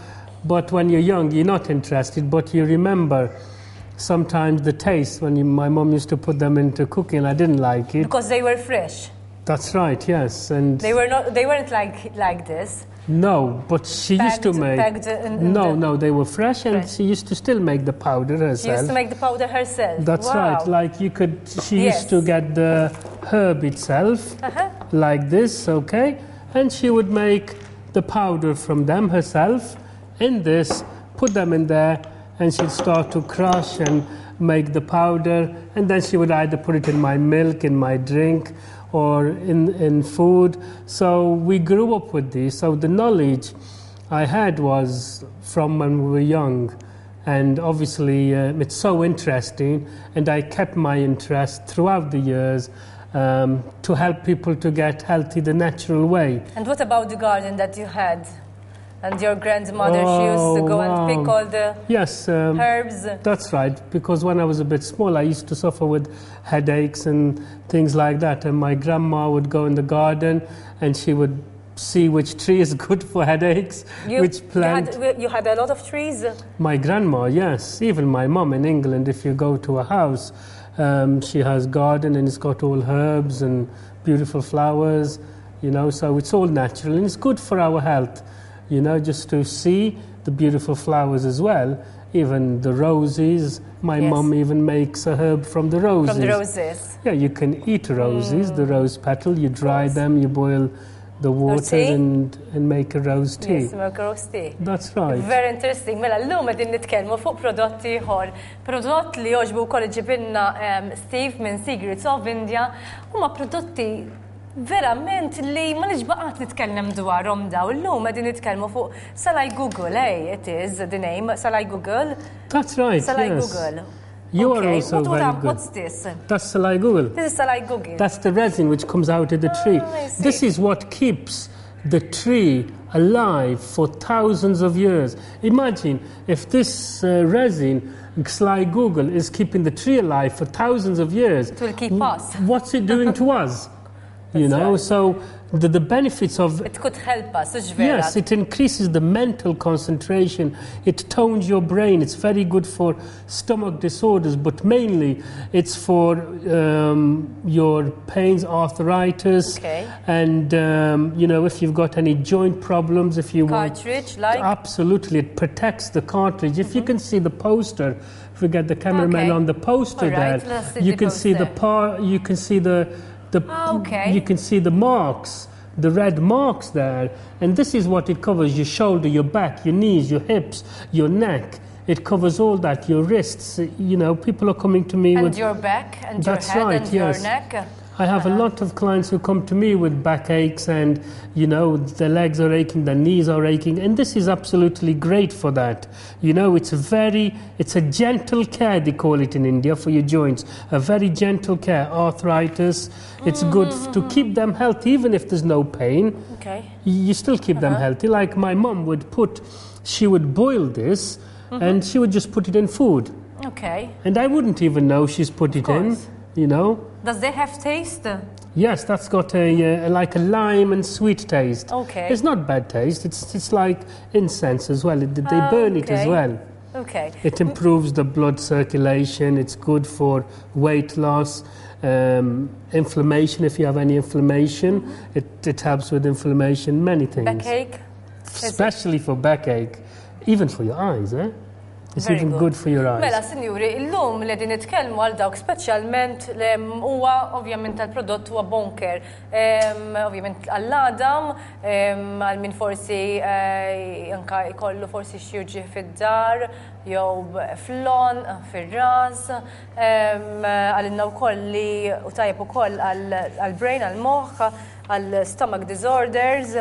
G: But when you're young, you're not interested, but you remember sometimes the taste when you, my mom used to put them into cooking. I didn't like it.
A: Because they were fresh.
G: That's right, yes. And
A: they were not. They weren't like like this.
G: No, but she
A: packed,
G: used to make.
A: In, in
G: no,
A: the,
G: no, they were fresh, and
A: fresh.
G: she used to still make the powder herself.
A: She used to make the powder herself.
G: That's
A: wow.
G: right. Like you could. She
A: yes.
G: used to get the herb itself, uh-huh. like this, okay, and she would make the powder from them herself. In this, put them in there, and she'd start to crush and make the powder, and then she would either put it in my milk, in my drink, or in, in food. So we grew up with this. So the knowledge I had was from when we were young. And obviously uh, it's so interesting, and I kept my interest throughout the years um, to help people to get healthy the natural way.
A: And what about the garden that you had? And your grandmother, oh, she used to go wow. and pick all the
G: yes, um,
A: herbs?
G: That's right, because when I was a bit small, I used to suffer with headaches and things like that. And my grandma would go in the garden and she would see which tree is good for headaches,
A: you,
G: which plant.
A: You had, you had a lot of trees?
G: My grandma, yes. Even my mom in England, if you go to a house, um, she has garden and it's got all herbs and beautiful flowers, you know, so it's all natural and it's good for our health. You know, just to see the beautiful flowers as well. Even the roses. My yes. mom even makes a herb from the roses.
A: From the roses.
G: Yeah, you can eat roses, mm. the rose petal. You dry them, you boil the water and, and make a rose tea.
A: Yes, make a rose tea.
G: That's right.
A: Very interesting. Mela, l-lum għedin nitkellmu fuq prodotti ħor. Prodott li joġbu wkoll ġibilna um, Steve minn Secrets of India huma prodotti verament li ma nġbaqat nitkellem dwarhom daw. Illum qegħdin nitkellmu fuq Salai Google, eh, it is the name, Salai Google.
G: That's right,
A: Salai
G: yes.
A: Google.
G: You
A: okay.
G: are also
A: what,
G: very
A: what,
G: good.
A: What's this?
G: That's Salai Google.
A: This is Salai Google.
G: That's the resin which comes out of the tree.
A: Oh,
G: this is what keeps the tree alive for thousands of years. Imagine if this uh, resin, Salai Google, is keeping the tree alive for thousands of years.
A: It will keep us.
G: What's it doing to us? You know, right. so the, the benefits of...
A: It could help us,
G: yes, it increases the mental concentration, it tones your brain, it's very good for stomach disorders, but mainly it's for um, your pains, arthritis,
A: okay.
G: and, um, you know, if you've got any joint problems, if you
A: cartridge,
G: want...
A: like?
G: Absolutely, it protects the cartridge. If mm-hmm. you can see the poster, if we get the cameraman
A: okay.
G: on the poster
A: right,
G: there, you can
A: poster.
G: see the par, you can see the... The,
A: oh, okay.
G: You can see the marks, the red marks there, and this is what it covers: your shoulder, your back, your knees, your hips, your neck. It covers all that, your wrists. You know, people are coming to me
A: and
G: with...
A: And your back, and
G: that's
A: your head,
G: right,
A: and
G: yes.
A: your neck.
G: I have
A: uh-huh.
G: a lot of clients who come to me with backaches and, you know, their legs are aching, their knees are aching, and this is absolutely great for that. You know, it's a very, it's a gentle care, they call it in India, for your joints. A very gentle care. Arthritis, it's mm-hmm. good f- to keep them healthy, even if there's no pain.
A: Okay.
G: You still keep uh-huh. them healthy. Like my mum would put, she would boil this, mm-hmm. and she would just put it in food.
A: Okay.
G: And I wouldn't even know she's put it in, you know.
A: Does they have taste?
G: Yes, that's got a, uh, like a lime and sweet taste.
A: Okay.
G: It's not bad taste. It's it's like incense as well. It, they burn
A: okay.
G: it as well.
A: Okay.
G: It improves the blood circulation. It's good for weight loss, um, inflammation. If you have any inflammation, mm-hmm. it, it helps with inflammation. Many things.
A: Backache?
G: Especially for backache. Even for your eyes, eh? It's
A: Very
G: even
A: good.
G: good for your eyes.
A: Mela, sinjuri, illum li din nitkellmu għal dawk speċjalment li huwa ovvjament tal-prodott huwa bonker. Ovvjament għall-adam, għal min forsi anka jkollu forsi xjurġi fid-dar, jew flon, fir-ras, għal-inna wkoll li u tajjeb ukoll għall-brain, għall-moħħ, għal-stomach disorders,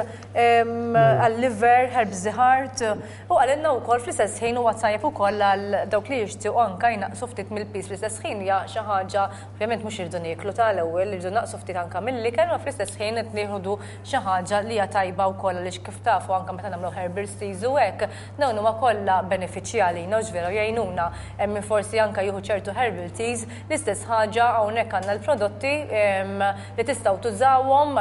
A: għal-liver, herbs the heart, u għal-inna u koll fl-istess ħin u għatajab u koll għal-dawk li jixti u anka jnaqsu ftit mill-pis fl-istess ħin ja xaħġa, ovvjament mux irdu niklu tal-ewel, irdu naqsu ftit anka mill-liker, u fl-istess ħin t-nieħdu xaħġa li għatajba u koll li xkif tafu anka meta namlu herbal teas u hekk, dawn huma kollha benefiċjali, noġvera jgħinuna, hemm forsi anka jieħu ċertu herbal teas, l-istess ħaġa hawnhekk għandna l-prodotti li tistgħu tużawhom għax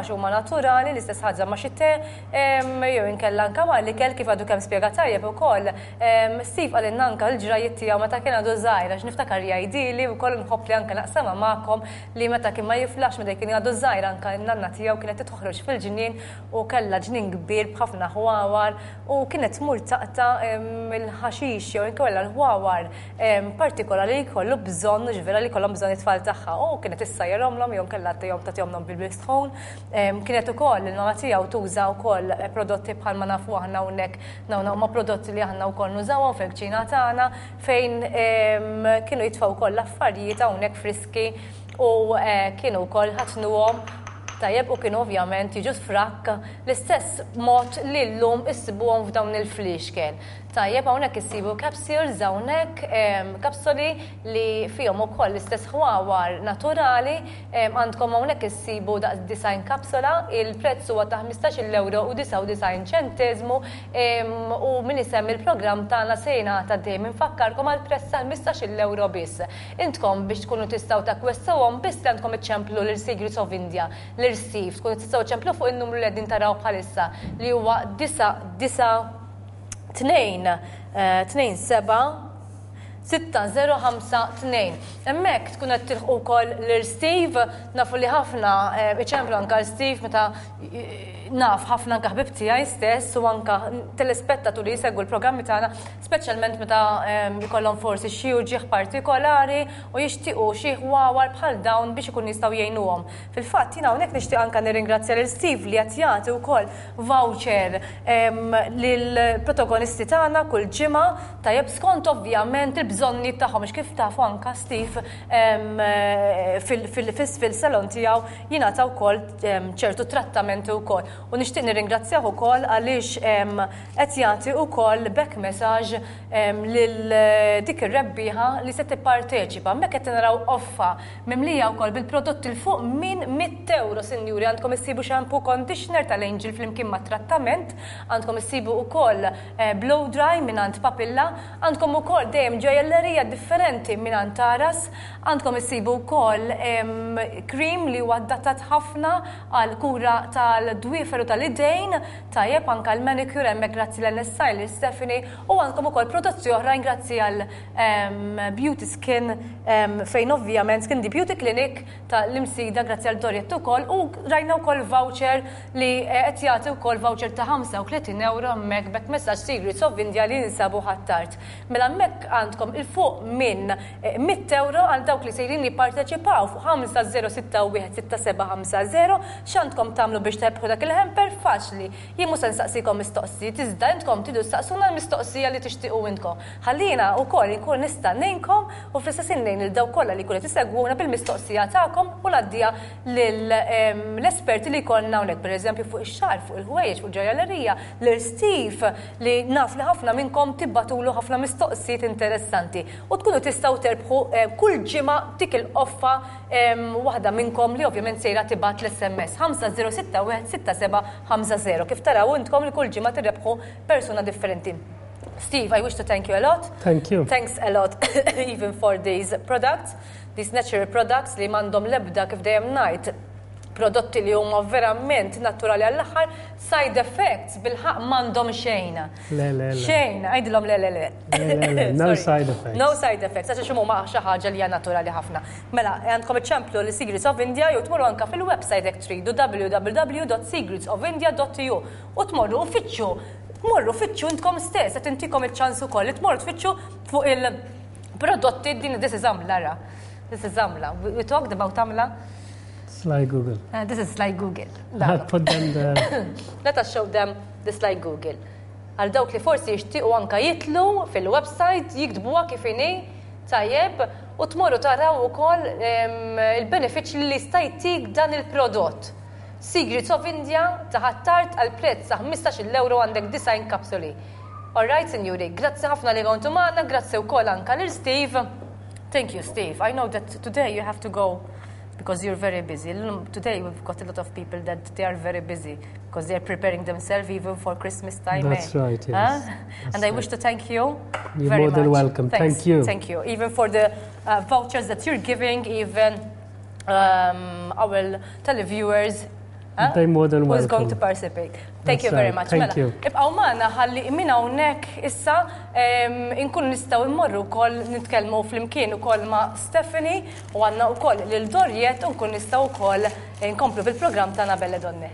A: huma naturali, l-istess ħaġa ma' xi te, jew inkella anke mal-ikel kif għadu kemm spjega tajjeb ukoll. Steve għalinna anke l-ġrajiet tiegħu meta kien għadu żgħir għax niftakar jgħidili wkoll nħobb li anke naqsama magħkom li meta kien ma jiflax meta kien għadu żgħir anke n-nanna tiegħu kienet titħroġ fil-ġnien u kellha ġnien kbir b'ħafna ħwawar u kienet tmur taqta il-ħaxix jew inkella l-ħwawar partikolari li jkollu bżonn ġvera li jkollhom bżonn it-tfal tagħha u kienet issajjerhomlhom jew kellha tihom tagħtihomhom bil-bistħun. Kienet ukoll il-mama tiegħu tuża wkoll prodotti bħalma nafu aħna hawnhekk nawna huma prodotti li aħna wkoll nużawhom fil-kċina tagħna fejn kienu jitfgħu wkoll l-affarijiet hawnhekk friski u kienu wkoll ħatnuhom tajjeb u kienu ovvjament jiġu frakk l-istess mod li llum issibuhom f'dawn il-fliexken. Tajjeb hawnhekk issibu capsules hawnhekk kapsoli li fihom ukoll l-istess ħwawar naturali għandkom hawnhekk issibu daqs design kapsola, il-prezz huwa ta' ħmistax-il euro u disa' u disgħin ċenteżmu u min isem il-programm tagħna se jingħata dejjem infakkarkom għal prezz ta' ħmistax-il euro biss. Intkom biex tkunu tistgħu takkwestawhom biss li għandkom iċċemplu lil Secrets of India, lil Steve, tkunu tistgħu ċemplu fuq in-numru li qegħdin taraw bħalissa li huwa disa' disa' tnejn, tnejn seba, sitta zero ħamsa tnejn. Hemmhekk tkun qed tilħqu wkoll lil Steve, nafu li ħafna iċemplu anke Steve meta naf ħafna anke ħbib tiegħi stess u anke telespettaturi jsegwu l-programmi tagħna, speċjalment meta jkollhom forsi xi uġieħ partikolari u jixtiequ xi ħwawar bħal dawn biex ikun jistgħu jgħinuhom. Fil-fatt jiena hawnhekk nixtieq anke nirringrazzja lil Steve li qed jagħti wkoll voucher lill-protagonisti tagħna kull ġimgħa tajjeb skont ovvjament il-bżonni tagħhom biex kif tafu anke Steve fil-salon tiegħu jingħata wkoll ċertu trattamenti wkoll. U nixtieq nirringrazzjah ukoll għaliex qed jagħti wkoll back message lil dik ir-rebbieħa li se tipparteċipa. Hemmhekk qed naraw offa mimlija wkoll bil-prodotti l fuq minn mitt euro sinjuri għandkom issibu shampoo conditioner tal-Angel flimkien ma' trattament, għandkom issibu wkoll blow dry mingħand Papilla, għandkom ukoll dejjem ġojellerija differenti mingħand Taras, għandkom issibu wkoll cream li huwa adattat ħafna għal kura tal-dwief feru tal-idejn, tajjeb anke l-manicure hemmhekk grazzi l-N S I Stephanie u għandkom ukoll prodotti oħrajn grazzi għal Beauty Skin fejn ovvjament Skin di Beauty Clinic tal-imsida grazzi għal Dorjet ukoll u rajna wkoll voucher li qed jagħti wkoll voucher ta' ħamsa u tletin euro hemmhekk back messaġġ Secrets of India li ninsabu ħattart. Mela hemmhekk għandkom il fuq minn mitt euro għal dawk li sejrin jipparteċipaw fuq ħamsa zero sitta wieħed sitta seba' ħamsa zero x'għandkom tagħmlu biex tebħu dak il-hamper faċli. Jien mhux se nsaqsikom mistoqsijiet, iżda intkom tidu staqsuna l-mistoqsija li tixtiequ intkom. Ħallina wkoll inkun nista' ngħinkom u fl-istess ngħin lil dawk kollha li jkunu tisegwuna bil-mistoqsija tagħkom u ngħaddiha lill-esperti li jkollna hawnhekk, pereżempju fuq ix-xahar, fuq il-ħwejjeġ, fuq ġojellerija, lil Steve li naf li ħafna minnkom tibbatulu ħafna mistoqsijiet interessanti u tkunu tistgħu terbħu kull ġimgħa dik il-offa waħda minnkom li ovvjament sejra tibgħat l-S M S ħamsa zero sitta wieħed sitta seba' ħamsa zero. Kif taraw intkom li kull ġimgħa tirrebħu persuna differenti. Steve, I wish to thank you a lot.
G: Thank you.
A: Thanks a lot even for these products, these natural products li m'għandhom l-ebda kif dejjem ngħid prodotti li huma verament naturali għall-aħħar, side effects bil-ħaq m'għandhom xejn.
G: Le, le, le.
A: Xejn, għajdilhom le, le, le.
G: Le, le, le. No side effects.
A: No side effects, għax huma xi ħaġa li hija naturali ħafna. Mela, għandkom iċċemplu li Secrets of India jew tmorru anke fil-website jekk tridu w w w dot secrets of india dot e u u tmorru uffiċċju, tmorru uffiċċju intkom stess qed intikom iċ-ċans ukoll li tmorru tfittxu fuq il-prodotti din this is Amla. This is Amla. We talked about Amla.
G: Slide Google.
A: Uh, this is Slide Google.
G: I'll put them there.
A: Let us show them the Slide Google. Għal dawk li forsi jixtiequ anke jitlu fil-website jiktbuha kif inhi tajjeb u tmorru taraw ukoll il-benefiċċji li jista' jtik dan il-prodott. Secrets of India taħattart għal prezz ta' ħmistax-il euro għandek design kapsuli. All right, sinjuri, grazzi ħafna li kontu magħna, grazzi wkoll anke lil Steve. Thank you, Steve. I know that today you have to go because you're very busy. Today we've got a lot of people that they are very busy because they're preparing themselves even for Christmas time.
G: That's
A: eh?
G: right, yes.
A: Huh?
G: That's
A: and I
G: right.
A: wish to thank you
G: You're
A: very
G: more than
A: much.
G: welcome.
A: Thanks.
G: Thank you.
A: Thank you. Even for the uh, vouchers that you're giving, even um, our televiewers,
G: They're more than welcome.
A: Who's going to participate. Thank
G: That's
A: you very
G: right.
A: much.
G: Thank you.
A: Ibqaw maħna ħalli minna unnek issa inkun nistaw immorru kol nitkelmu fl-imkien u kol ma' Stephanie u għanna u kol l-Dorjet u nkun nistaw kol nkomplu fil-program tana Belle Donne.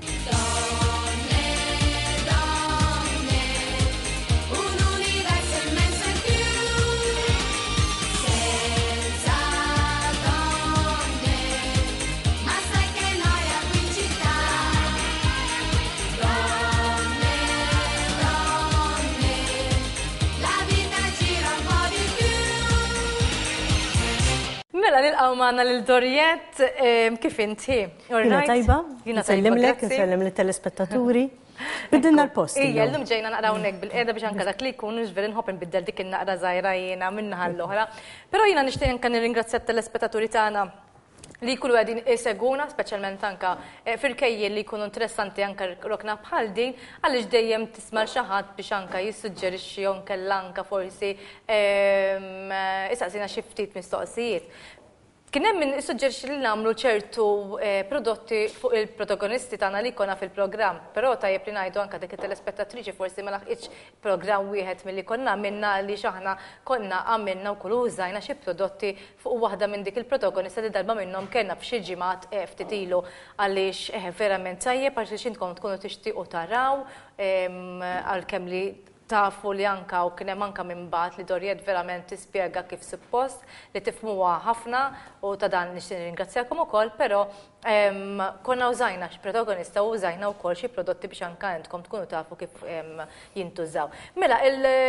A: Mela nilqaw magħna lil Dorjet kif inti?
F: Jina tajba, nsellimlek, nsellim lit-telespettaturi. Biddilna l-post.
A: Ija, l-lum ġejna naqra hawnhekk bil-qiegħda biex anke dak li jkun ġifieri nħobb inbiddel dik in-naqra żgħira jiena min-naħa l-oħra. Però jiena nixtieq anke nirringrazzja t-telespettaturi tagħna li jkunu għedin iseguna, speċjalment anka fil-kejjel li jkunu interessanti anka rokna bħal din, għaliex dejjem tisma' xi ħadd biex anka jissuġġerixxi jew nkella anka forsi isaqsina xi ftit mistoqsijiet. Kien hemm min issuġġerixxi li nagħmlu ċertu prodotti fuq il-protagonisti tagħna li jkollna fil-programm, però tajjeb li ngħidu anke dik it-telespettatriċi forsi ma laħqitx programm wieħed milli konna għamilna li x'aħna konna għamilna wkoll użajna xi prodotti fuq waħda minn dik il-protagonista li darba minnhom kellna f'xi ġimgħat ftit ilu għaliex verament tajjeb għaliex intkom tkunu tixtiequ taraw għalkemm li tafu li anka u kien hemm anka minn bagħad li Dorjet verament tispjega kif suppost li tifhmuha ħafna u ta' dan nixtieq nirringrazzjakom ukoll, però konna użajna xi protagonista u użajna wkoll xi prodotti biex anka intkom tkunu tafu kif jintużaw. Mela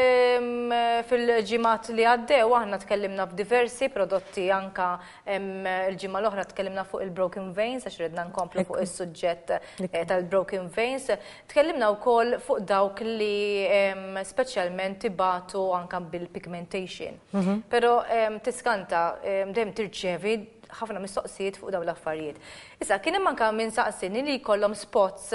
A: fil-ġimgħat li għaddew aħna tkellimna f'diversi prodotti anka il-ġimgħa l-oħra tkellimna fuq il-broken veins għax ridna nkomplu fuq is-suġġett tal-broken veins. Tkellimna wkoll fuq dawk li speċjalment tibatu anka bil-pigmentation. Pero tiskanta dejjem tirċevi ħafna mistoqsijiet fuq dawn l-affarijiet. Issa kien hemm anke min saqsini li jkollhom spots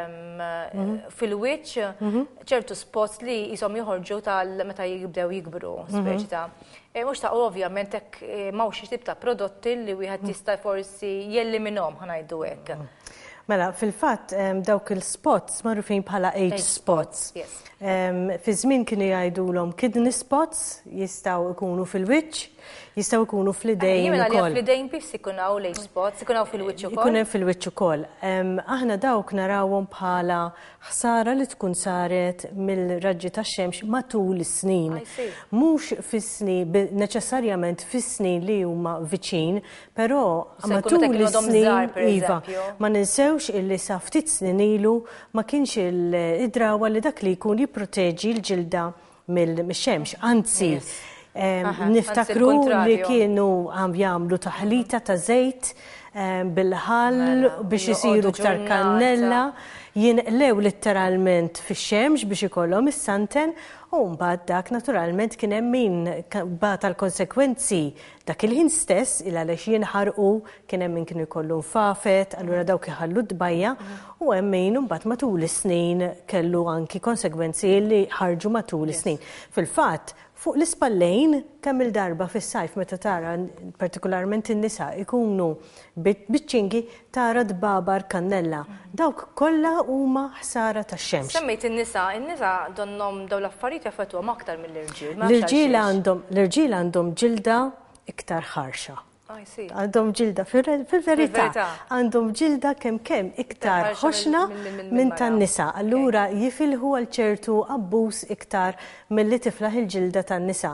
A: fil-wiċċ, ċertu spots li jisom joħorġu tal meta jibdew jikbru, speċi ta' mhux ta' ovvjament hekk m'hawnx tip ta' prodotti li wieħed jista' forsi jelliminhom ħanajdu hekk.
H: Mela, fil-fatt dawk il-spots magħrufin bħala age spots. Fi żmien kienu jgħidulhom kidney spots jistgħu jkunu fil-wiċċ, jistgħu jkunu fl-idejn ukoll.
A: Jien fl-idejn biss ikunu l-age spots, ikunu fil-wiċċ ukoll.
H: Ikunu fil-wiċċ ukoll. Aħna dawk narawhom bħala ħsara li tkun saret mill-raġġi tax-xemx matul is-snin. Mhux fis-snin neċessarjament fis-snin li huma viċin, però matul is-snin iva ma ninsewx illi sa ftit snin ilu ma kienx il-drawa li dak li jkun jipproteġi l-ġilda mill-xemx, anzi niftakru li kienu għam jagħmlu taħlita ta' żejt bil-ħall biex isiru ktar kannella, jinqlew letteralment fix-xemx biex ikollhom is-santen u mbagħad dak naturalment kien hemm min bata l-konsekwenzi dak il-ħin stess il għaliex jinħarqu kien hemm min kienu jkollu nfafet, allura dawk iħallu d-dbajja u hemm min mbagħad matul is-snin kellu anki konsekwenzi li ħarġu matul is-snin. Fil-fatt fuq l-ispallejn kemm il-darba fis-sajf meta tara partikolarment in-nisa ikunu biċċingi tara dbabar kannella. Dawk kollha huma ħsara tax-xemx.
A: Semmejt in-nisa, in-nisa donhom dawn l-affarijiet jaffettwhom aktar mill-irġiel.
H: L-irġiel għandhom l-irġiel għandhom ġilda iktar ħarxa. Għandhom ġilda, fil-verità, għandhom ġilda kemm kemm iktar ħoxna minn tan-nisa. Allura jifilħu għal ċertu abbuż iktar milli tiflaħ il-ġilda tan-nisa.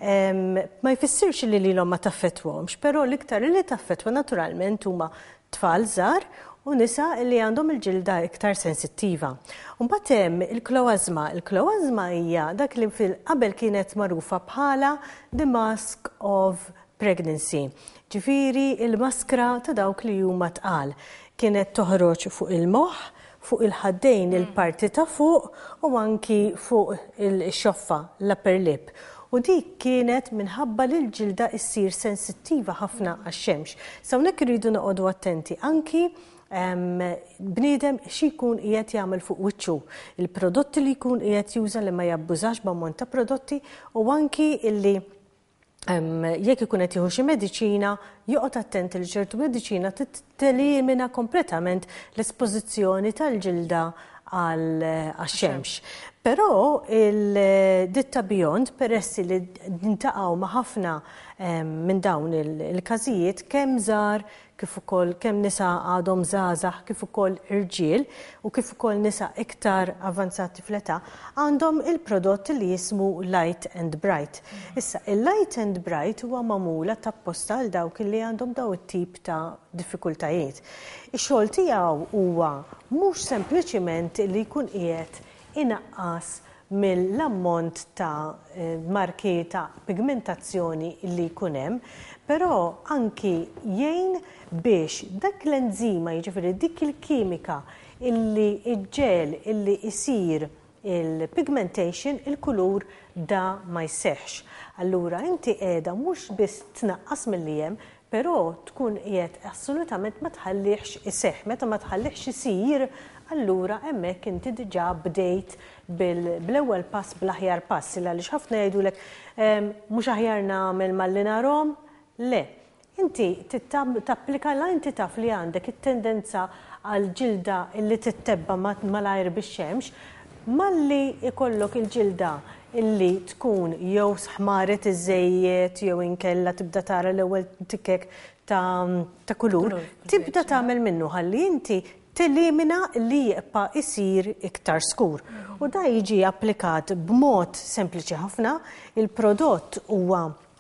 H: Ma jfissirx li lilhom ma taffettwhomx, però l-iktar li taffettwa naturalment huma tfal żgħar u nisa li għandhom il-ġilda iktar sensittiva. Mbagħad hemm il-kloazma. Il-kloazma hija dak li fil-qabel kienet magħrufa bħala the mask of pregnancy. Ġifieri il-maskra ta' dawk li huma tqal kienet toħroġ fuq il-moħħ, fuq il-ħaddejn il-parti ta' fuq u anki fuq il-xoffa, l-upper lip. U dik kienet minħabba li l-ġilda issir sensittiva ħafna għax-xemx. Sa hawnhekk iridu noqogħdu attenti anki bniedem xi jkun qiegħed jagħmel fuq wiċċu, il-prodotti li jkun qiegħed juża li ma jabbużax b'ammont ta' prodotti u anki illi jekk ikun qed jieħu xi mediċina, joqgħod attent li ċertu mediċina telimina kompletament l-espożizzjoni tal-ġilda għax-xemx. Però il-ditta Beyond peressi li ntaqgħu ma' ħafna minn dawn il-każijiet kemm żgħar kif ukoll kemm nisa għadhom żgħażagħ kif ukoll irġiel u kif ukoll nisa iktar avanzati fl-età għandhom il-prodott li jismu Light and Bright. Issa, il-Light and Bright huwa magħmula tapposta għal dawk li għandhom daw it-tip ta' diffikultajiet. Ix-xogħol tiegħu huwa mhux sempliċiment li jkun qiegħed inaqqas mill-ammont ta' marki ta' pigmentazzjoni li jkun hemm, però anki jgħin biex dak l-enzima, jiġifieri dik il-kimika illi iġġel illi isir il-pigmentation, il-kulur da ma jseħħx. Allura inti qiegħda mhux biss tnaqqas milli hemm, però tkun qiegħed assolutament ma tħallihx iseħħ, meta ma tħallihx isir, allura hemmhekk inti diġà bdejt bl-ewwel pass bl-aħjar pass, għaliex ħafna jgħidulek mhux aħjar nagħmel malli narhom. Le, inti tapplika la inti taf li għandek it-tendenza għal ġilda illi tittebba malajr bix-xemx, malli ikollok il-ġilda illi tkun jew sħmaret iż-żejjed jew inkella tibda tara l-ewwel tikkek ta' kulur, tibda tagħmel minnu ħalli inti telimina li jibqa' isir iktar skur. U da jiġi applikat b'mod sempliċi ħafna, il-prodott huwa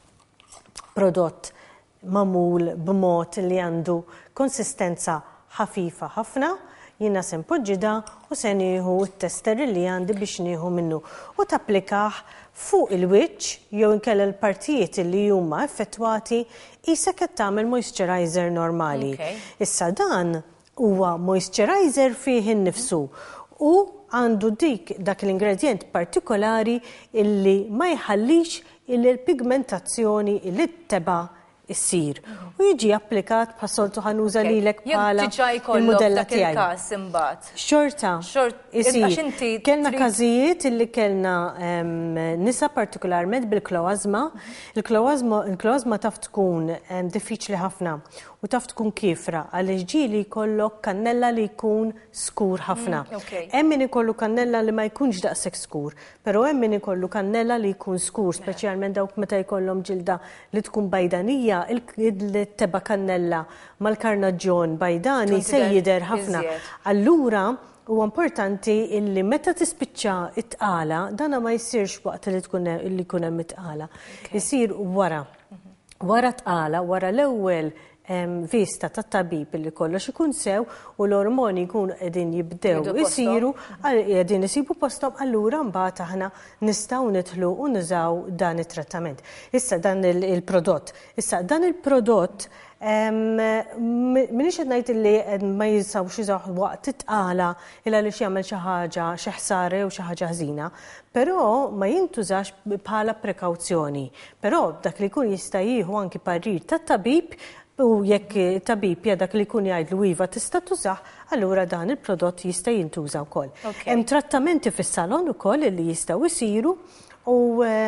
H: prodott magħmul b'mod li għandu konsistenza ħafifa ħafna, jiena se npoġġida u se nieħu t-tester li għandi biex nieħu minnu u tapplikah fuq il-wiċċ jew inkella l-partijiet li huma effettwati isek qed tagħmel moisturizer normali. Issa dan huwa moisturizer fih innifsu u għandu dik dak l-ingredient partikolari illi ma jħallix il-pigmentazzjoni illi teba' issir. U jiġi applikat bħas-soltu ħanuża lilek bħala il-modella tiegħi. Xorta, isir. Kellna każijiet illi kellna nisa partikolarment bil-kloazma. Il-kloazma taf tkun diffiċli ħafna u taf tkun kifra għaliex ġieli jkollok kannella li jkun skur ħafna. Hemm min ikollu kannella li ma jkunx daqshekk skur, però hemm min ikollu kannella li jkun skur, speċjalment dawk meta jkollhom ġilda li tkun bajdanija, il-teba kannella mal-karnaġġjon bajdani se jidher ħafna. Allura huwa importanti illi meta tispiċċa it-tqala, dana ma jsirx waqt li tkun illi jkun hemm it-tqala. Isir wara. Wara tqala, wara l-ewwel vista ta' tabib li kollox ikun sew u l-ormoni jkunu qegħdin jibdew isiru qegħdin isibu posthom, allura mbagħad aħna nistgħu nidħlu u nużaw dan it-trattament. Issa dan il-prodott. Issa dan il-prodott minix qed ngħid li ma jistgħux jużaw waqt titqala illa li jagħmel xi ħaġa xi ħsara jew xi ħaġa ħżina, però ma jintużax bħala prekawzjoni. Però dak li jkun jista' jieħu anki parir tat-tabib u jekk tabib jadak li jkun jgħidlu iva tista' tużah, allura dan il-prodott jista' jintuża wkoll. Hemm trattamenti fis-salon ukoll li jistgħu jsiru u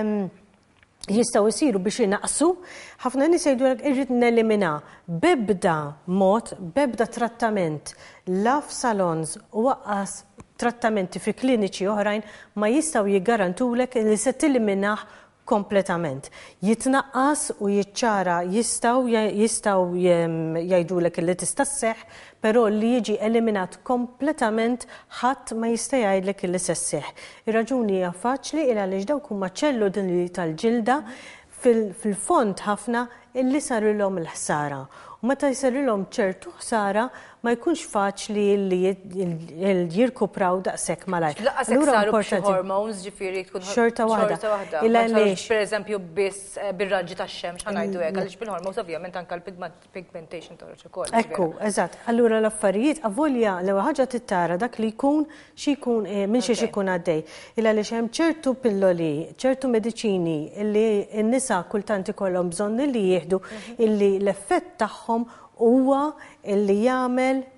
H: jistgħu jsiru biex inaqsu. Ħafna nies jgħidulek irrid nelimina b'ebda mod, b'ebda trattament la f'salons u waqqas trattamenti fi kliniċi oħrajn ma jistgħu jiggarantulek li se tiliminah kompletament. Jitnaqqas u jiċċara jistaw jistaw jgħidulek li tista' sseħħ, però li jiġi eliminat kompletament ħadd ma jista' jgħidlek li se sseħħ. Ir-raġuni hija faċli il għaliex dawk huma ċelluli tal-ġilda fil-fond ħafna illi sarilhom il-ħsara. U meta jsarilhom ċertu ħsara ma jkunx faċli li jirkupraw daqshekk malajr.
A: Laqas hekk saru b'xi hormones ġifieri tkun
H: xorta waħda.
A: Illa għaliex pereżempju biss bir-raġġi tax-xemx ħanajdu hekk għaliex bil-hormones ovvjament anke l-pigmentation toħroġ ukoll.
H: Ekku, eżatt. Allura l-affarijiet avolja l-ewwel ħaġa tittara dak li jkun xi jkun minn xi jkun għaddej. Illa għaliex hemm ċertu pilloli, ċertu mediċini illi n-nisa kultant ikollhom bżonn li jieħdu illi l-effett tagħhom huwa illi jagħmel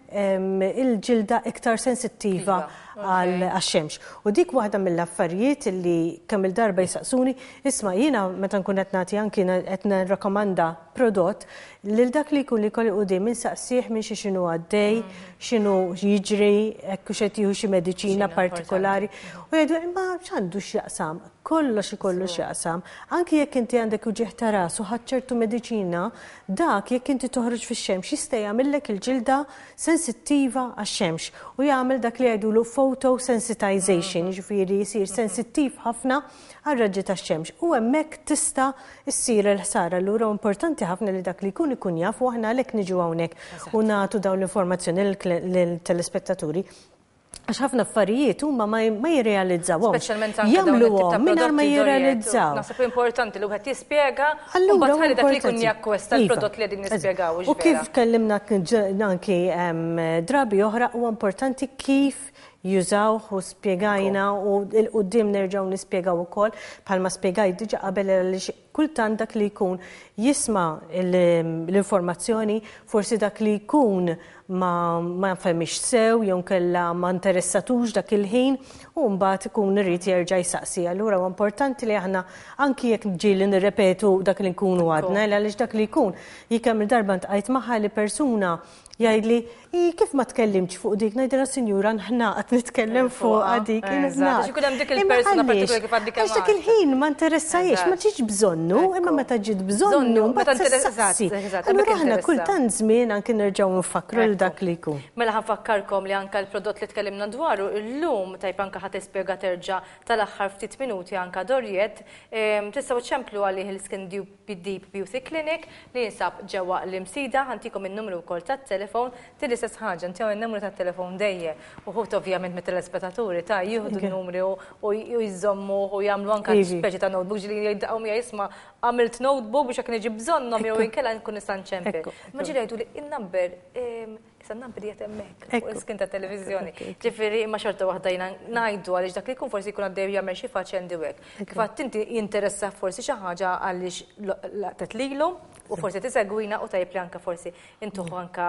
H: il-ġilda iktar sensittiva għal-xemx. U dik waħda mill-affarijiet li kemm il-darba jisaqsuni, isma' jiena meta nkun qed nagħti anki qed nirrakkomanda prodott lil dak li jkun li kolli qudiem insaqsih minn xi x'inhu għaddej, x'inhu jiġri, hekk qed jieħu xi mediċina partikolari. U jgħidu imma x'għandu x'jaqsam, kollox ikollu x'jaqsam. Anki jekk inti għandek uġieħ ta' ras u ħadd ċertu mediċina, dak jekk inti toħroġ fix-xemx jista' jagħmellek il-ġilda sensittiva għax-xemx u jagħmel dak li jgħidulu photosensitization, jiġifieri jsir sensittiv ħafna għal-raġġi tax-xemx. U hemmhekk tista' ssir il-ħsara. Allura importanti ħafna li dak li jkun ikun jaf u aħna għalhekk niġu hawnhekk u nagħtu dawn l-informazzjoni lill-telespettaturi. Għax ħafna affarijiet huma ma jirrealizzawhom.
A: Speċjalment anke
H: jagħmluhom mingħajr ma jirrealizzaw.
A: Naħseb importanti li wieħed jispjega u mbagħad ħalli dak li jkun jakkwesta l-prodott li qegħdin nispjegaw.
H: U kif kellimna anki drabi oħra huwa importanti kif jużaw u spjegajna u l-qudiem nerġgħu nispjegaw ukoll bħalma spjegajt diġà qabel għaliex kultant dak li jkun jisma' l-informazzjoni forsi dak li jkun ma ma fehmix sew jew kellha ma interessatux dak il-ħin u mbagħad ikun irid jerġa' jsaqsi. Allura huwa importanti li aħna anki jekk ġieli nirrepetu dak li nkunu għadna għaliex dak li jkun jikemm il-darba ntqajt magħha li persuna jgħidli kif ma tkellimx fuq dik ngħidilha sinjura nħnaqat nitkellem fuq dik
A: inħnaq. Ikun hemm dik il-persuna partikolari kif għaddik
H: għax dak il-ħin ma interessajiex ma ġietx bżonnu, imma meta ġiet bżonnu meta interessassi. Allura aħna kultant żmien anke nerġgħu nfakru l dak li jkun.
A: Mela ħanfakkarkom li anke l-prodott li tkellimna dwaru llum tajb anke ħadd tispjega terġa' tal-aħħar ftit minuti anke Dorjet tistgħu ċemplu għalih il-Skin Deep Beauty Clinic li jinsab ġewwa l-imsida ħantikom in-numru wkoll tat-telefon tidis ħaġa inti n-numru tat-telefon dejjem u ħut ovvjament mit-telespettaturi ta' jieħdu n-numri u jżommu u jagħmlu anke speċi ta' notebook ġili jgħidqgħu mija jisma' għamilt notebook biex jekk niġi bżonnhom jew inkella nkun nista' nċempel. Ma ġieli jgħidu li in-number issa n-number qiegħed hemmhekk fuq l-iskin tat-televiżjoni. Ġifieri imma xorta waħda jiena ngħidu għaliex dak li jkun forsi jkun għaddej jagħmel xi faċendi hekk. Kif għadt inti jinteressa forsi xi ħaġa għaliex laqtet lilu u forsi tisegwina u tajjeb li anke forsi intuħu anke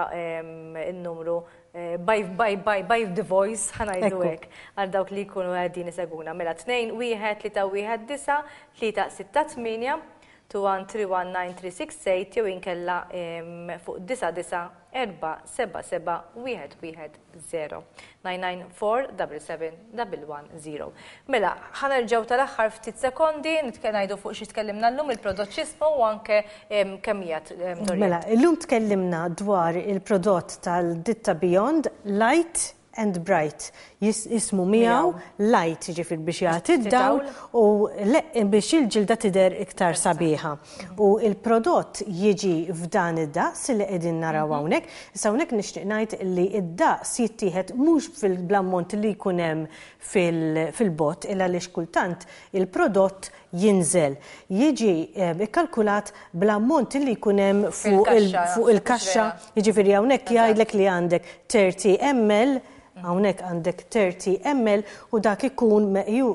A: n-numru by the voice ħanajdu hekk għal dawk li jkunu qegħdin isegwuna mela tnejn wieħed tlieta wieħed disa' tlieta sitta tminja two one three one nine three six eight jew inkella fuq disa' disa' erba' seba' seba' wieħed wieħed zero nine nine four seven seven one one zero. Mela, ħanerġgħu tal-aħħar ftit sekondi nitkellmu fuq xi tkellimna llum il-prodott x'ismu u anke kemmijat.
H: Mela, illum tkellimna dwar il-prodott tal-Ditta Beyond Light and Bright. Jismu miegħu light ġifir biex jagħti d-dawl u biex il-ġilda tidher iktar sabiħa. U il-prodott jiġi f'dan id-daqs li qegħdin naraw hawnhekk. Issa hawnhekk nixtieq ngħid li id-daqs jittieħed mhux fil-blammont li jkun hemm fil-bot illa għaliex kultant il-prodott jinżel. Jiġi ikkalkulat bl-ammont li jkun hemm fuq il-kaxxa, jiġifieri hawnhekk jgħidlek li għandek thirty millilitri hawnhekk għandek thirty millilitri u dak ikun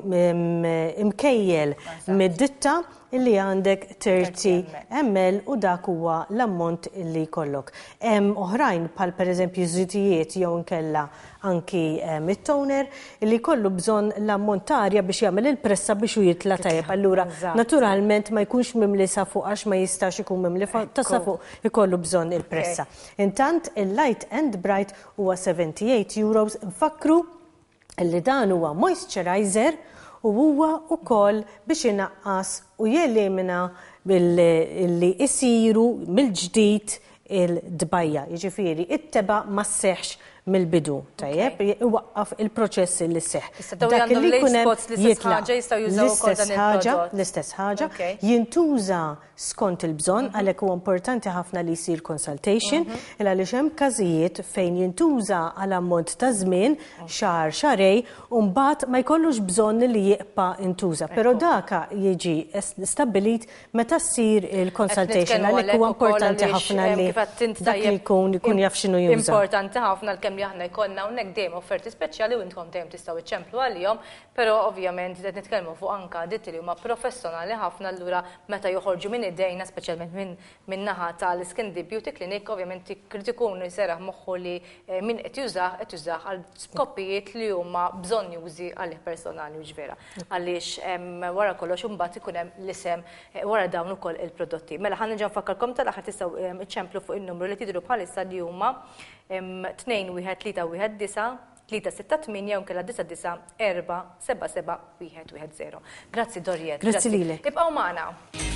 H: imkejjel mid-ditta illi għandek thirty millilitri u dak huwa l-ammont illi jkollok. Hemm oħrajn bħal pereżempju żitijiet jew inkella anki it-toner illi jkollu bżonn l-ammontarja biex jagħmel il-pressa biex u jitla tajjeb. Allura naturalment ma jkunx mimli sa fuq għax ma jistax ikun mimli ta' sa fuq ikollu bżonn il-pressa. Intant il-Light and Bright huwa seventy-eight euros. Nfakru illi dan huwa moisturizer u huwa wkoll biex inaqqas u jelimina billi isiru mill-ġdid il-dbajja. Jiġifieri it-teba ma sseħħx mill-bidu, tajjeb, iwaqqaf il-proċess li seħ.
A: Dak li jkun hemm jitla
H: l-istess ħaġa, l-istess ħaġa, jintuża skont il-bżonn għalhekk huwa importanti ħafna li jsir consultation il għaliex hemm każijiet fejn jintuża għal ammont ta' żmien xahar xarej u mbagħad ma jkollux bżonn li jibqa' intuża. Però daka jiġi stabbilit meta ssir il-consultation għalhekk huwa importanti ħafna li dak li jkun ikun jaf x'inhu juża.
A: Importanti ħafna l-kemm li aħna jkollna hawnhekk dejjem offerti speċjali u intkom dejjem tistgħu iċċemplu għalihom, però ovvjament qed nitkellmu fuq anke ditti li huma professjonali ħafna allura meta joħorġu minn idejna speċjalment minn min naħa tal-Skindi Beauty Clinic, ovvjament trid ikun jserraħ moħħu li min qed jużah qed jużah għal skopijiet li huma bżonn jużi għalih personali u ġvera. Għaliex wara kollox imbagħad ikun hemm l-isem wara dawn ukoll il-prodotti. Mela ħan niġa nfakkarkom tal-aħħar tistgħu iċċemplu fuq in-numru li tidru bħalissa li huma tnejn wieħed tlieta wieħed disa' tlieta sitta tminja u nkella disa' disa' erba' seba' seba' wieħed wieħed żero. Grazzi Dorjet.
F: Grazzi lilek.
A: Ibqgħu magħna.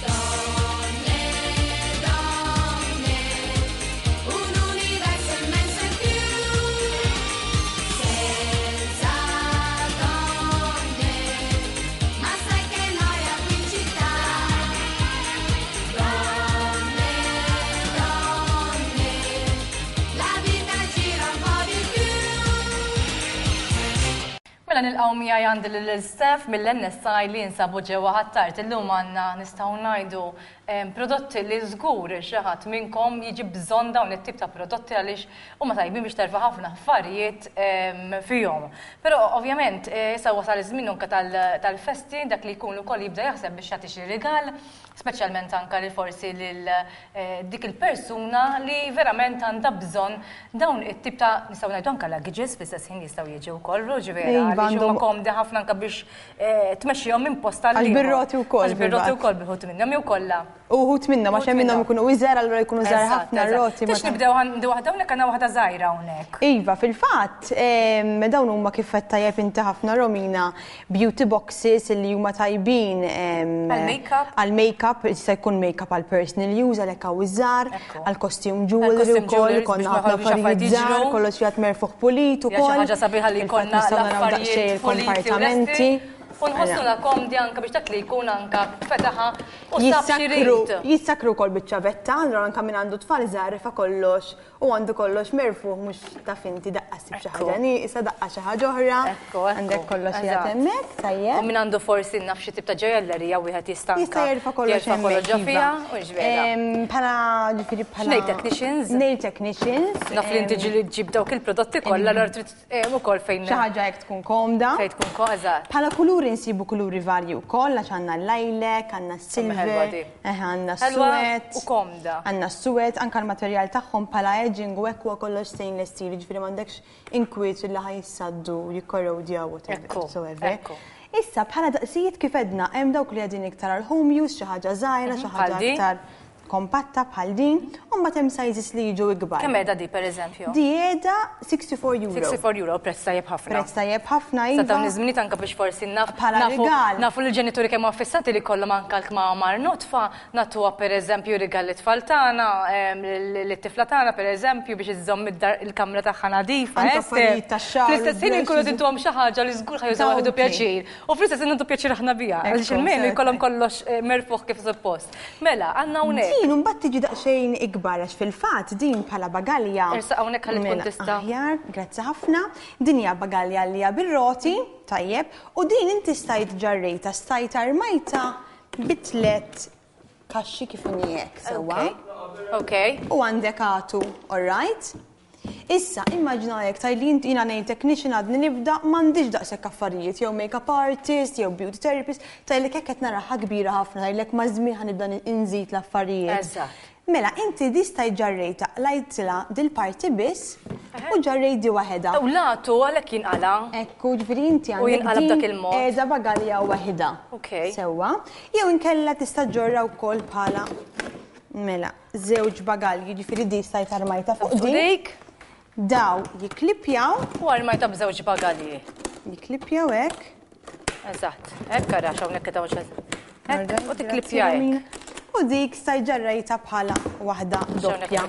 A: Mela nilqgħu miegħi għandi lill-staff mill-N S I li jinsabu ġewwa ħattart. Illum għandna nistgħu ngħidu prodotti li żgur xi ħadd minnkom jiġi bżonn dawn it-tip ta' prodotti għaliex huma tajbin biex terfa' ħafna affarijiet fihom. Però ovvjament issa wasal iż-żmien anke tal-festi dak li jkun ukoll jibda jaħseb biex jagħti xi rigal, speċjalment anke lil forsi lil dik il-persuna li verament għandha bżonn dawn it-tip ta' nistgħu ngħidu anke luggages fl-istess ħin jistgħu jiġu wkoll ġifieri għaliex huma komdi ħafna anke biex tmexxihom minn post tal
I: Għall-birroti wkoll.
A: Għall-birroti wkoll biħut minnhom jew kollha.
I: Uħut minnhom għax hemm minnhom ikunu iżgħar allura jkunu żgħar ħafna roti.
A: Tix nibdew għandi waħda hawnhekk għandna waħda żgħira hawnhekk.
I: Iva, fil-fatt dawn huma kif qed tajjeb inti ħafna Romina beauty boxes li huma tajbin
A: għall-makeup.
I: Għall-makeup, jista' jkun makeup għall personal use għalhekk hawn iżgħar, għall-costume jewelry wkoll, konna ħafna affarijiet żgħar, kollox qiegħed merfuħ pulit ukoll.
A: Xi ħaġa sabiħa li jkollna l-affarijiet
I: kompartamenti.
A: Unħossuna komdi anka biex dak li jkun anka fetaħa u sab xirit.
I: Jissakru kol biċċavetta, allora anka minn għandu tfal żgħar fa kollox u għandu kollox merfu mhux taf inti daqqa ssib xi ħaġa issa daqqa xi ħaġa oħra. Għandek kollox qiegħed hemmhekk, tajjeb.
A: U min għandu forsi naf xi tip ta' ġojellerija wieħed jistanka.
I: Jista' jerfa' kollox hemmhekk. Bħala ġifieri bħala
A: nail technicians.
I: Nail technicians.
A: Naf li inti ġib dawk il-prodotti kollha allura trid ukoll fejn.
I: Xi ħaġa jekk tkun komda.
A: Fejn tkun koża.
I: Bħala kuluri nsibu kuluri varji wkoll għax għandna l-lajlek, għandna s-silver, għandna s-suwed.
A: U komda.
I: Għandna s-suwed, anke l-materjal tagħhom bħala edging u hekk huwa kollox stainless steel, ġifieri m'għandekx inkwiet li ħajsaddu jikkorrodjaw whatever. Issa bħala daqsijiet kif edna hemm dawk li qegħdin iktar għal home use, xi ħaġa żgħira, xi ħaġa iktar kompatta bħal din, u mbagħad hemm sizes li jiġu ikbar.
A: Kemm qiegħda di pereżempju?
I: Di qiegħda sixty-four euro.
A: sixty-four euro, prezz tajjeb ħafna.
I: Prezz tajjeb ħafna iva.
A: Sa dawn iż-żminiet anke biex forsi naf
I: bħala rigal.
A: Nafu l-ġenituri kemm affissati li kollhom anke l-kmamar notfa nagħtuha pereżempju rigal lit-tfal tagħna, lit-tifla tagħna pereżempju biex iżomm il-kamra tagħha nadifa.
I: Affarijiet tax-xahar.
A: Fl-istess ħin inkunu tintuhom xi ħaġa li żgur ħajużaw ħedu pjaċir. U fl-istess ħin intu pjaċir aħna biha. Għaliex il-mejn jkollhom kollox merfuħ kif suppost. Mela, għandna hawnhekk.
I: Din imbagħad tiġi daqsxejn ikbar għax fil-fatt din bħala bagalja.
A: Irsa hawnhekk ħalli tkun tista'.
I: Aħjar, grazzi ħafna. Din hija bagalja li hija bir-roti, tajjeb, u din inti stajt ġarrejta, stajt armajta bitlet kaxxi kif inhi hekk sewwa.
A: Okay.
I: U għandek għatu, all right? Issa, immaġina jek tajlin jina nail technician għadni nibda m'għandix daqshekk affarijiet, jew make-up artist, jew beauty therapist, tajlek hekk qed naraħa kbira ħafna, tajlek ma' żmien ħanibda inżid l-affarijiet.
A: Eżatt.
I: Mela, inti di staj ġarrejta lajtila dil-parti biss u ġarrej di waħeda.
A: U latu għalhekk jinqala.
I: Ekku, ġifieri inti
A: U jinqala b'dak il-mod.
I: Qiegħda bagalja waħda.
A: Okay.
I: Sewwa, jew inkella tista' ġorra wkoll bħala mela, żewġ bagalji, ġifieri di stajt armajta fuq dik. Daw jiklipjaw.
A: U armajta b'żewġ bagalji.
I: Jiklipjaw hekk.
A: Eżatt. Hekk ara hawnhekk qed hawn hekk u tikklipja hekk.
I: U dik staj ġarrejta bħala waħda doppja.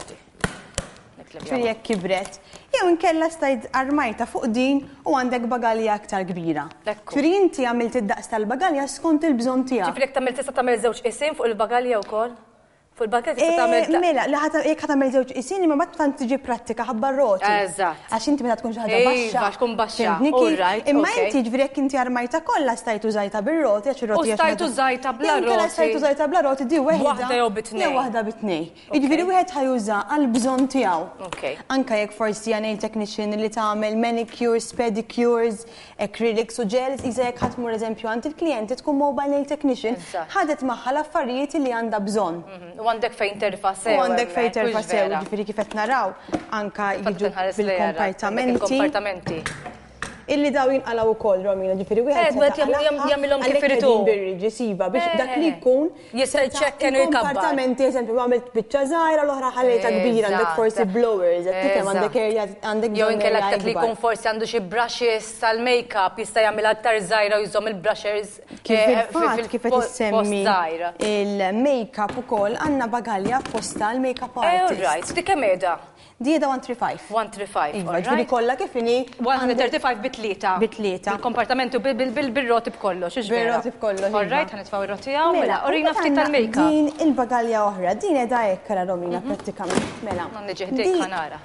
I: Ġifieri jekk kibret. Jew inkella stajt armajta fuq din u għandek bagalja aktar kbira. Ġifieri inti għamilt id-daqs tal-bagalja skont il-bżonn tiegħek.
A: Ġifieri jekk tagħmel tista' tagħmel żewġ isim fuq il-bagalja wkoll? Fil-bakket tista' tagħmel.
I: Mela, li jekk ħatamel żewġ isini ma mbagħad tant tiġi prattika ħabba roti.
A: Eżatt.
I: Għax inti meta tkun xi ħaġa baxxa.
A: Iva, tkun baxxa.
I: Fimtni imma inti ġifieri jekk inti armajta kollha stajtu żajta bir-roti għax ir-roti.
A: U stajtu żajta bla roti.
I: Stajtu żajta bla roti di weħda.
A: Waħda jew bitnej.
I: Jew waħda bitnej. Jiġifieri wieħed ħajuża għall bżonn tiegħu. Anke jekk forsi hija nail technician li tagħmel manicures, pedicures, acrylics u gels, iżda jekk ħadd mur eżempju għand il-klijenti tkun mobile nail technician, ħadet magħha l-affarijiet li għandha bżonn.
A: U għandek fejn terfa' sew.
I: U għandek fejn terfa' sew, ġifieri kif qed naraw anke jiġu bil-kompartamenti. Illi daw jinqalaw ukoll Romina, ġifieri wieħed
A: jagħmilhom kif iridu.
I: Ġisiba biex dak li jkun
A: jista' jċekken il
I: kompartamenti eżempju għamilt biċċa żgħira l-oħra ħallejta kbira għandek forsi blowers, qed tifhem għandek area għandek
A: jew inkellek dak li jkun forsi għandu xi brushes tal-makeup jista' jagħmel aktar żgħira u jżomm il-brushes
I: fil-fatt kif qed issemmi il-makeup ukoll għandna bagalja apposta għall-makeup artist.
A: Eh, right, dik kemm qiegħda?
I: Dieda one thirty-five.
A: one thirty-five.
I: Iva, ġifieri kollha kif inhi
A: one thirty-five bitlieta.
I: Bitlieta.
A: Il-kompartamentu bil-roti b'kollox, ix vera.
I: Bir-roti b'kollox.
A: All right, ħanitfgħu ir-roti hawn, mela, urina ftit tal-makeup.
I: Din il-bagalja oħra, din qiegħda hekk kara Romina prattikament. Mela.
A: Għandi ġeħdejk ħanara.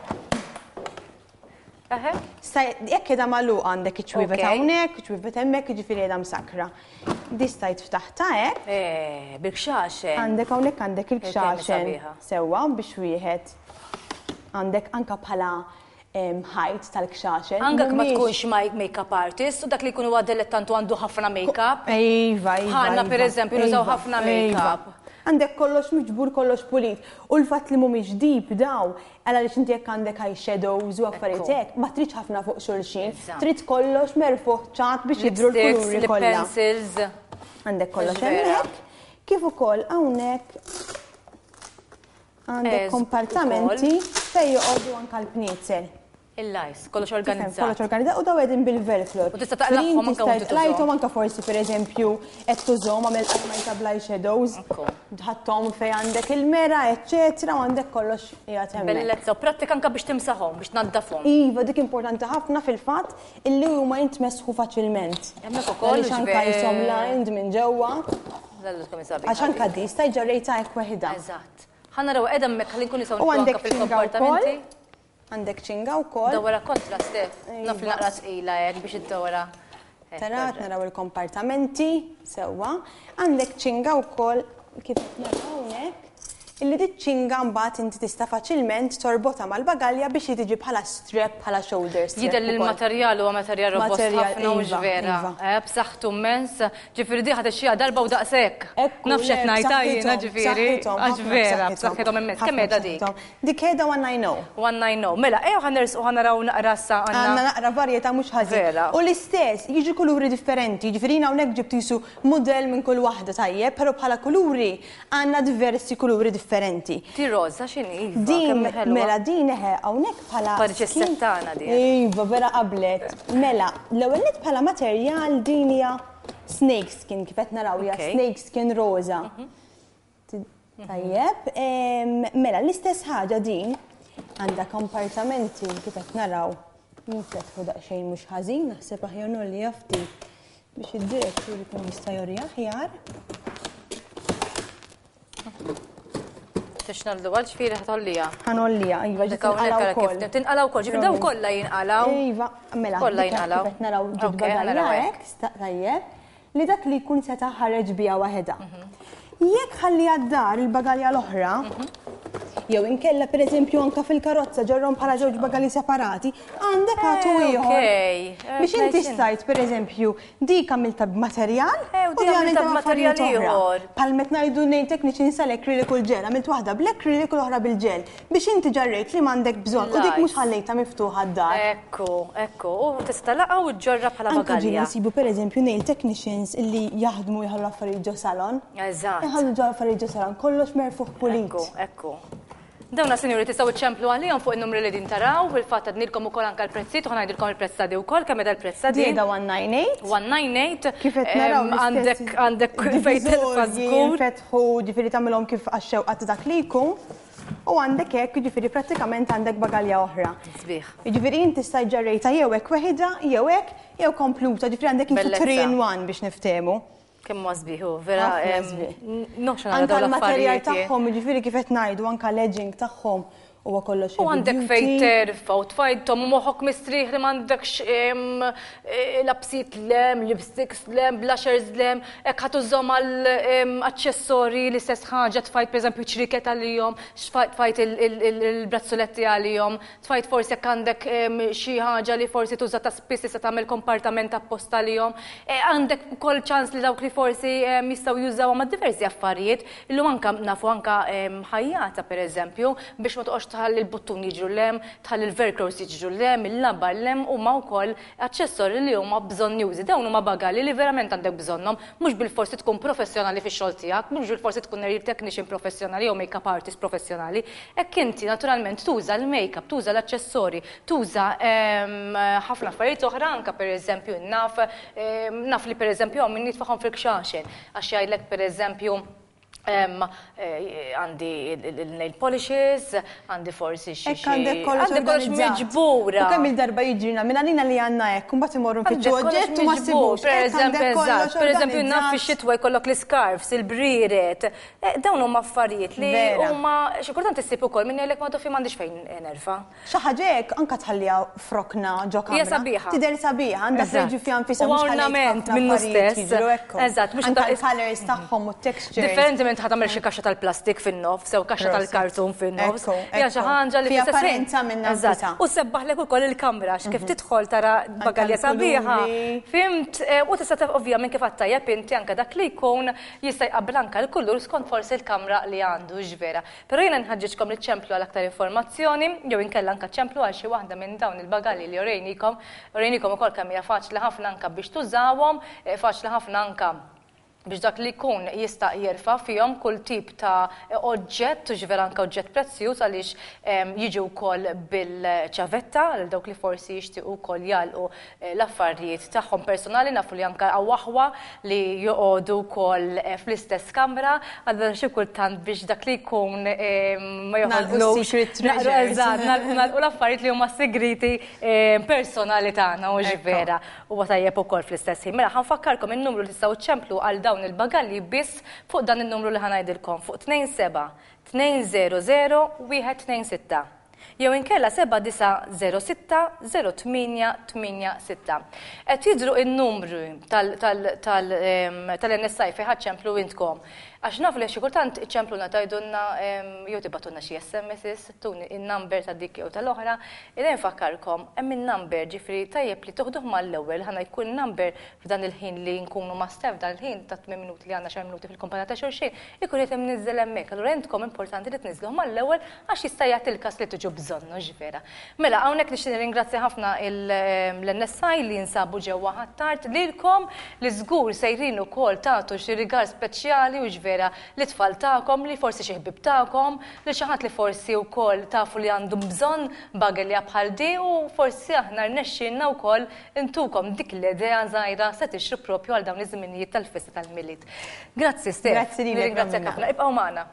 A: Eħe?
I: Jekk qiegħda magħluqa għandek iċwivet hawnhekk, iċwivet hemmhekk, jiġifieri qiegħda msakra. Di stajt ftaħta hekk.
A: Eh, bil-kxaxen.
I: Għandek hawnhekk għandek il-kxaxen. Sewwa biex wieħed għandek anka bħala ħajt tal-kxaxen.
A: Anka ma tkunx make-up artist u dak li jkunu huwa dilettantu għandu ħafna make-up.
I: Iva, iva.
A: Ħanna pereżempju nużaw ħafna make-up.
I: Għandek kollox miġbur, kollox pulit. U l-fatt li mhumiex deep daw, għala li xinti jekk għandek eye shadows u affarijiet hekk, ma tridx ħafna fuq xulxin, trid kollox merfuħ ċat biex jidhru l-kuluri kollha.
A: Pencils.
I: Għandek kollox hemmhekk, kif ukoll hawnhekk għandek kompartamenti fejn joqogħdu anke l-bnietzel.
A: Il-lajs, kollox organizzat.
I: Kollox organizzat u daw qegħdin bil-velcro.
A: U tista' taqlaqhom anke waqt tużhom.
I: Lajthom anke forsi pereżempju qed tużhom għamel armajta bl-eye shadows. Ħadthom fejn għandek il-mera, eċċetera, u għandek kollox qiegħed hemmhekk.
A: Bellezza, u prattika anke biex timsaħhom, biex tnaddafhom.
I: Iva, dik importanti ħafna fil-fatt illi huma jintmesħu faċilment.
A: Hemmhekk ukoll
I: anke jisom lined minn ġewwa. Għax anke di sta jġarrejta hekk weħida.
A: Eżatt. Ħanna raw edha mek ħalli nkun nisaw nitwakka fil-kompartamenti.
I: Għandek ċinga wkoll.
A: Dawra kontrast, naf li naqra tqila hekk biex iddawra.
I: Tarat naraw il-kompartamenti sewwa. Għandek ċinga wkoll kif naraw hawnhekk. Illi diċ-ċinga mbagħad inti tista' faċilment torbotha mal-bagalja biex tiġi bħala strap bħala shoulder strap.
A: Jidher li l-materjal huwa materjal robost ħafna u ġvera. B'saħħtu immens, ġifieri di ħadd ixxija darba u daqshekk. Nafx qed ngħidha jiena ġifieri. Għax vera, b'saħħithom immens. Kemm qiegħda dik?
I: Dik qiegħda one ninety.
A: one ninety. Mela, ejja ħanersu ħanaraw naqra sa għandna.
I: Għandna naqra varjetà mhux ħażin. U l-istess jiġu kuluri differenti, ġifieri hawnhekk ġibtu jisu mudell minn kull waħda tajjeb, però bħala kuluri għandna diversi kuluri differenti.
A: Ti roza x'inhi?
I: Din mela din eħe hawnhekk bħala
A: Parċissettana din.
I: Iva, vera qablet. Mela, l-ewwel nett bħala materjal din hija snake skin kif qed naraw hija snake skin roża. Tajjeb, mela l-istess ħaġa din għandha kompartamenti kif qed naraw. Nifletħu daqsxejn mhux ħażin, naħseb aħjar nolli jafti biex id-direttur ikun jista' jori aħjar.
A: Tix nallu għal ġifieri ħatollija.
I: Ħanollija, iva ġifieri wkoll.
A: Tinqalaw wkoll, ġifieri dawn kollha jinqalaw.
I: Iva, mela.
A: Kollha jinqalaw.
I: Qed naraw ġibba hekk, tajjeb li dak li jkun se taħħareġ biha waħedha. Jekk ħalli għad-dar il-bagalja l-oħra, jew inkella pereżempju anke fil-karozza ġorrom bħala żewġ bagali separati, għandek għatu ieħor. Biex inti stajt pereżempju dik għamilta b'materjal
A: u dik għamilta b'materjal ieħor.
I: Bħal met ngħidu nail technician sal-acrylic u l-ġel, għamilt waħda bl-acrylic u l-oħra bil-ġel. Biex inti ġarrejt li m'għandek bżonn u dik mhux ħallejta miftuħa d-dar.
A: Ekku, ekku, u tista' laqgħu u ġorra bħala bagalja.
I: Anke ġieli nsibu pereżempju nail technicians illi jaħdmu jħallu affarijiet ġo salon.
A: Eżatt.
I: Jħallu ġo affarijiet ġo salon, kollox merfuħ pulit.
A: Ekku, ekku. Dawna sinjuri tistgħu iċċemplu għalihom fuq in-numri li din taraw, fil-fatt għadnilkom ukoll anke l-prezzijiet u ħanajdilkom il-prezz ta' di wkoll kemm edha l-prezz ta' di.
I: Dieda one ninety-eight.
A: one ninety-eight.
I: Kif qed naraw
A: għandek għandek fejn tilfa' żgur.
I: Fetħu ġifieri tagħmilhom kif għax-xewqa ta' dak li jkun. U għandek hekk ġifieri prattikament għandek bagalja oħra.
A: Sbieħ.
I: Jiġifieri inti sta ġarrejta jew hekk weħida, jew hekk, jew kompluta, ġifieri għandek infu three in one biex niftehmu.
A: Kemm ma sbieħu, vera.
I: Anka l-materjal tagħhom, jiġifieri kif qed ngħidu, anka l-edging tagħhom huwa kollox.
A: U għandek fejn terfa' u tfajthom u moħħok mistrieħ li m'għandekx labsiet lem, lipsticks lem, blushers lem, hekk ħatużhom għal aċċessorji l-istess ħaġa, tfajt pereżempju ċriket għalihom, tfajt il-brazzoletti għalihom, tfajt forsi jekk għandek xi ħaġa li forsi tuża ta' spiss se tagħmel kompartament apposta għalihom. Għandek ukoll ċans li dawk li forsi jistgħu jużawhom ma' diversi affarijiet. Illum anke nafu anke ħajjata pereżempju biex ma toqgħodx tħalli l-buttun jiġru lem, tħalli l-velcros jiġru lem, il-labba lem u ma wkoll aċċessori li huma bżonn jużi. Dawn huma bagali li verament għandek bżonnhom, mhux bil-forsi tkun professjonali fix-xogħol tiegħek, mhux bil-forsi tkun nail technician professjonali jew makeup artist professjonali. Hekk inti naturalment tuża l-makeup, tuża l-aċċessori, tuża ħafna affarijiet oħra anke pereżempju naf naf li pereżempju hawn min nitfagħhom fil-kxaxen għax jgħidlek pereżempju għandi il-nail polishes, għandi forsi xi xi. Għandek kollox miġbura.
I: U kemm il-darba jiġrina minn għalina li għandna hekk, imbagħad imorru fil-ġu oġġett u ma ssibux.
A: Pereżempju naf fix-xitwa jkollok l-scarfs, il-brieret. Dawn huma affarijiet li huma xi kultant issib ukoll minn jgħidlek ma tofi m'għandix fejn nerfa'.
I: Xi ħaġa hekk anke tħalliha frokna ġo kamra.
A: Hija sabiħa.
I: Tidher sabiħa, għandha freġi fija nfisha
A: mhux ornament minnu stess. Eżatt, mhux
I: anke l-colors tagħhom u t-textures.
A: Ħad tagħmel xi kaxxa tal-plastik fin-nofs sew kaxxa tal-kartun fin-nofs. Hija xi ħaġa li
I: fi apparenza minn nafsha.
A: U sebbaħlek ukoll il-kamra kif tidħol tara bagalja sabiħa. Fimt, u tista' taf ovvjament kif għattajjeb inti anke dak li jkun jista' jqabbel anke l-kullur skont forsi l-kamra li għandu ġvera. Però jiena nħaġġiġkom li ċemplu għal aktar informazzjoni jew inkella anke ċemplu għal xi waħda minn dawn il-bagalji li orejnikom, orejnikom ukoll kemm hija faċli ħafna anke biex tużawhom, faċli ħafna anke biex dak li jkun jista' jerfa' fihom kull tip ta' oġġett u ġiver anke oġġett prezzjuż għaliex jiġu wkoll bil-ċavetta għal dawk li forsi jixtiequ wkoll jagħlqu l-affarijiet tagħhom personali nafu li anke hawn waħwa li joqogħdu wkoll fl-istess kamra għal xi kultant biex dak li jkun ma joħodlux nagħlqu l-affarijiet li huma segreti personali tagħna u ġvera huwa tajjeb ukoll fl-istess ħin. Mela ħanfakkarkom in-numru li tistgħu ċemplu għal dawn il-bagalli biss fuq dan il-numru li ħanajdilkom fuq tnejn seba' tnejn zero zero wieħed tnejn sitta. Jew inkella seba' disa' zero sitta zero tminja tminja sitta. Qed jidhru n-numru tal-N S I fejn ħadd intkom. Għax naf li xi kultant iċċempluna tajdunna jew tibatulna xi S M S tuni in-number ta' dik jew tal-oħra, idejn fakkarkom hemm in-number ġifri tajjeb li toħduh mal-ewwel ħana jkun number f'dan il-ħin li nkunu ma' stef dan il-ħin ta' tmien minuti li għandna xi minuti fil-kumpanija ta' xulxin, ikun qed hemm niżel hemmhekk. Allura intkom importanti li tniżluh mal-ewwel għax jista' jagħti il-każ li tiġu bżonnu ġifiera. Mela hawnhekk nixtieq nirringrazzja ħafna l-N S I li jinsabu ġewwa ħattart lilkom li żgur sejrin ukoll tagħtu xi rigal speċjali u li tfal tagħkom li forsi xi ħbib tagħkom li xi ħadd li forsi wkoll tafu li għandhom bżonn bagelja bħal di u forsi aħna rnexxinna wkoll intukom dik l-idea żgħira se tixru proprju għal dawn iż-żminijiet tal-festa tal-Milied. Grazzi Stef.
I: Grazzi lilek.
A: Nirringrazzjak ħafna. Ibqgħu magħna.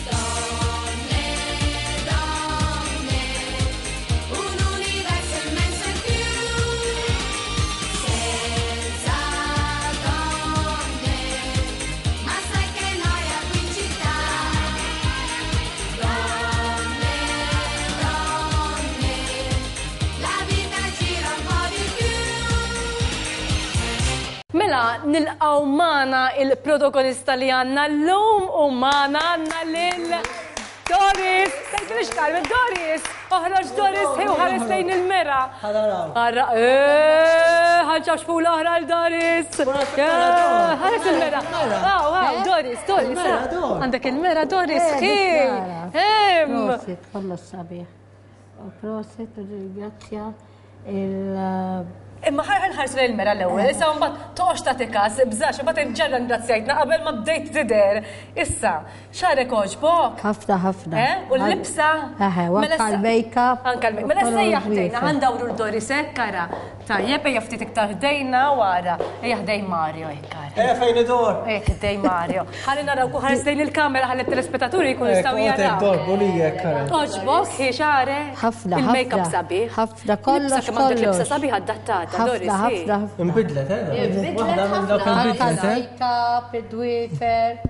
A: Mela, nilqaw mana il-protagonista li għanna l-lum u mana għanna lil Doris. Sejt nixkar, Doris. Oħraġ Doris, ħew ħares lejn il-mera. Għarra, ħanċaw xfu l-oħra l-Doris. ħares il-mera. Għaw, għaw, Doris, Doris. Għandek il-mera, Doris, xie.
B: Prosit, kollu sabiħ. Prosit, ringrazzja il-
A: Imma ħarħan ħarsu l-mera l-ewel, issa mbagħad toqgħodx tagħti każ, ibżax, imbagħad inġarra ngrazzjajtna qabel ma bdejt tidher. Issa, xarek oġbok?
B: Ħafna ħafna.
A: U l-libsa?
B: Eħe, waqqa l-make-up.
A: Anka l-make-up. Mela sejja ħdejna, għandawru l-Doris hekk kara. Tajjeb ejja ftit iktar ħdejna wara, ejja ħdej Mario hekk kara.
E: Eh, fejn id-dor.
A: Eh, dej Mario. Ħalli naraw ħares lejn il-kamera ħalli t-telespettaturi jkunu jistgħu jaraw.
E: Dorbu li jekk.
A: Oġbok, xare.
B: ħafna,
A: Il-make-up
B: ħafna,
A: sabiħ.
B: ħafna, kollox,
A: Libsa kemm għandek libsa
B: kollox.
A: sabiħ adattata, Doris.
B: ħafna, ħafna, ħafna.
E: Imbidlet, eh?
C: Imbidlet ħafna.
E: Imbidlet, eh?
B: Makeup, id-dwifer,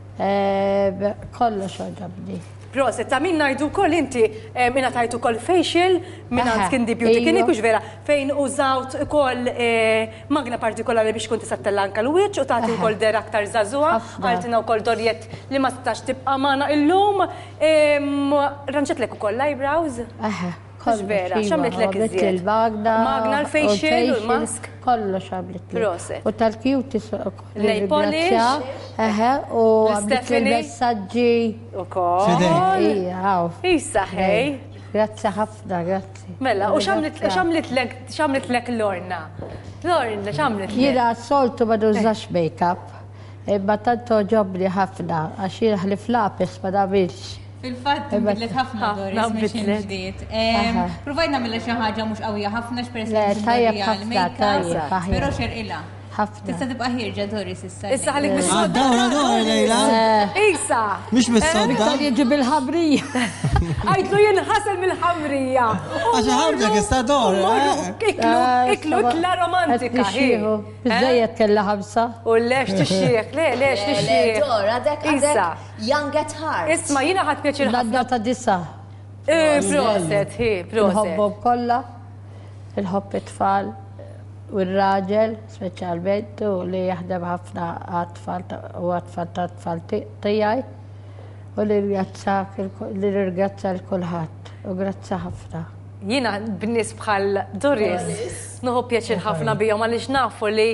B: eh, kollox oġabni.
A: Proset, ta' min najdu kol inti, eh, minna tajtu kol facial, minna
B: Aha,
A: Skin Deep Beauty, kien
B: ejju.
A: ikux vera, fejn użawt kol eh, magna partikolari biex kunti sattellanka l-wiċ u tagħti kol der aktar zazua,
B: Ħafna.
A: għaltina u kol dorjet li ma stax tibqa' magħna illum, em, ranġetlek ukoll l-eyebrows.
B: Aha,
A: Mhux vera, x'għamlet lek iżjed?
B: il-magna.
A: Magna, l-facial u l-mask.
B: Kollox għamlet li.
A: Proset.
B: U tal-cuties.
A: Nail polish.
B: Aha, u għamlet
A: Stephanie.
B: il-messaġġi.
A: Ukoll.
E: Fidej.
B: Ija, għaw.
A: Issa, hej.
B: Grazzi ħafna, grazzi.
A: Mela, u x'għamlet lek, x'għamlet lek Lorna? Lorna, x'għamlet lek?
B: Jira soltu ma nużax make-up. Imma tanto ġobni ħafna, għax jira ħlif lapis ma dabilx.
D: Fil-fatt, nbidlet ħafna Doris,
A: ħafna
D: mhix
A: nbidlet.
D: ġdid.
B: Aha.
D: Provajna mill xi ħaġa mhux qawwija ħafna x'per
B: Le, tajjeb ħafna, tajjeb, aħjar.
D: Però xerqilha.
B: ħafna.
D: Tista' tibqa' ħirġa Doris issa.
A: Issa ħalik
E: Ah,
A: bis-sodda.
E: dawra, dawra, Lejla.
A: Isa!
E: Mhux bis-sodda.
B: Iktar jiġi bil-ħabrija.
A: Għajtlu jinħasel mill-ħamrija.
E: Għax ħamġek issa dor, eh?
A: Iklu, iklu tla romantika. hi.
B: Bizzejiet kella ħamsa.
A: U lex tixxieq, le, lex
C: Le,
A: tixxieq.
C: Dor, għadek
A: Isa.
C: għadek young at heart.
A: Isma, jina ħat pjaċir ħafna.
B: Nadda ta' disa.
A: Eh, Proset, hi, proset.
B: Il-ħobbom kolla, il-ħobb it-tfal u r-raġel, speċjalment, u li jaħdem ħafna għatfall u għatfall ta' tfal tijaj. U li ringrazza l-kulħadd. U grazzi ħafna.
A: Jina b'nis bħal Doris, nuħu pjaċir ħafna bijom għalix nafu li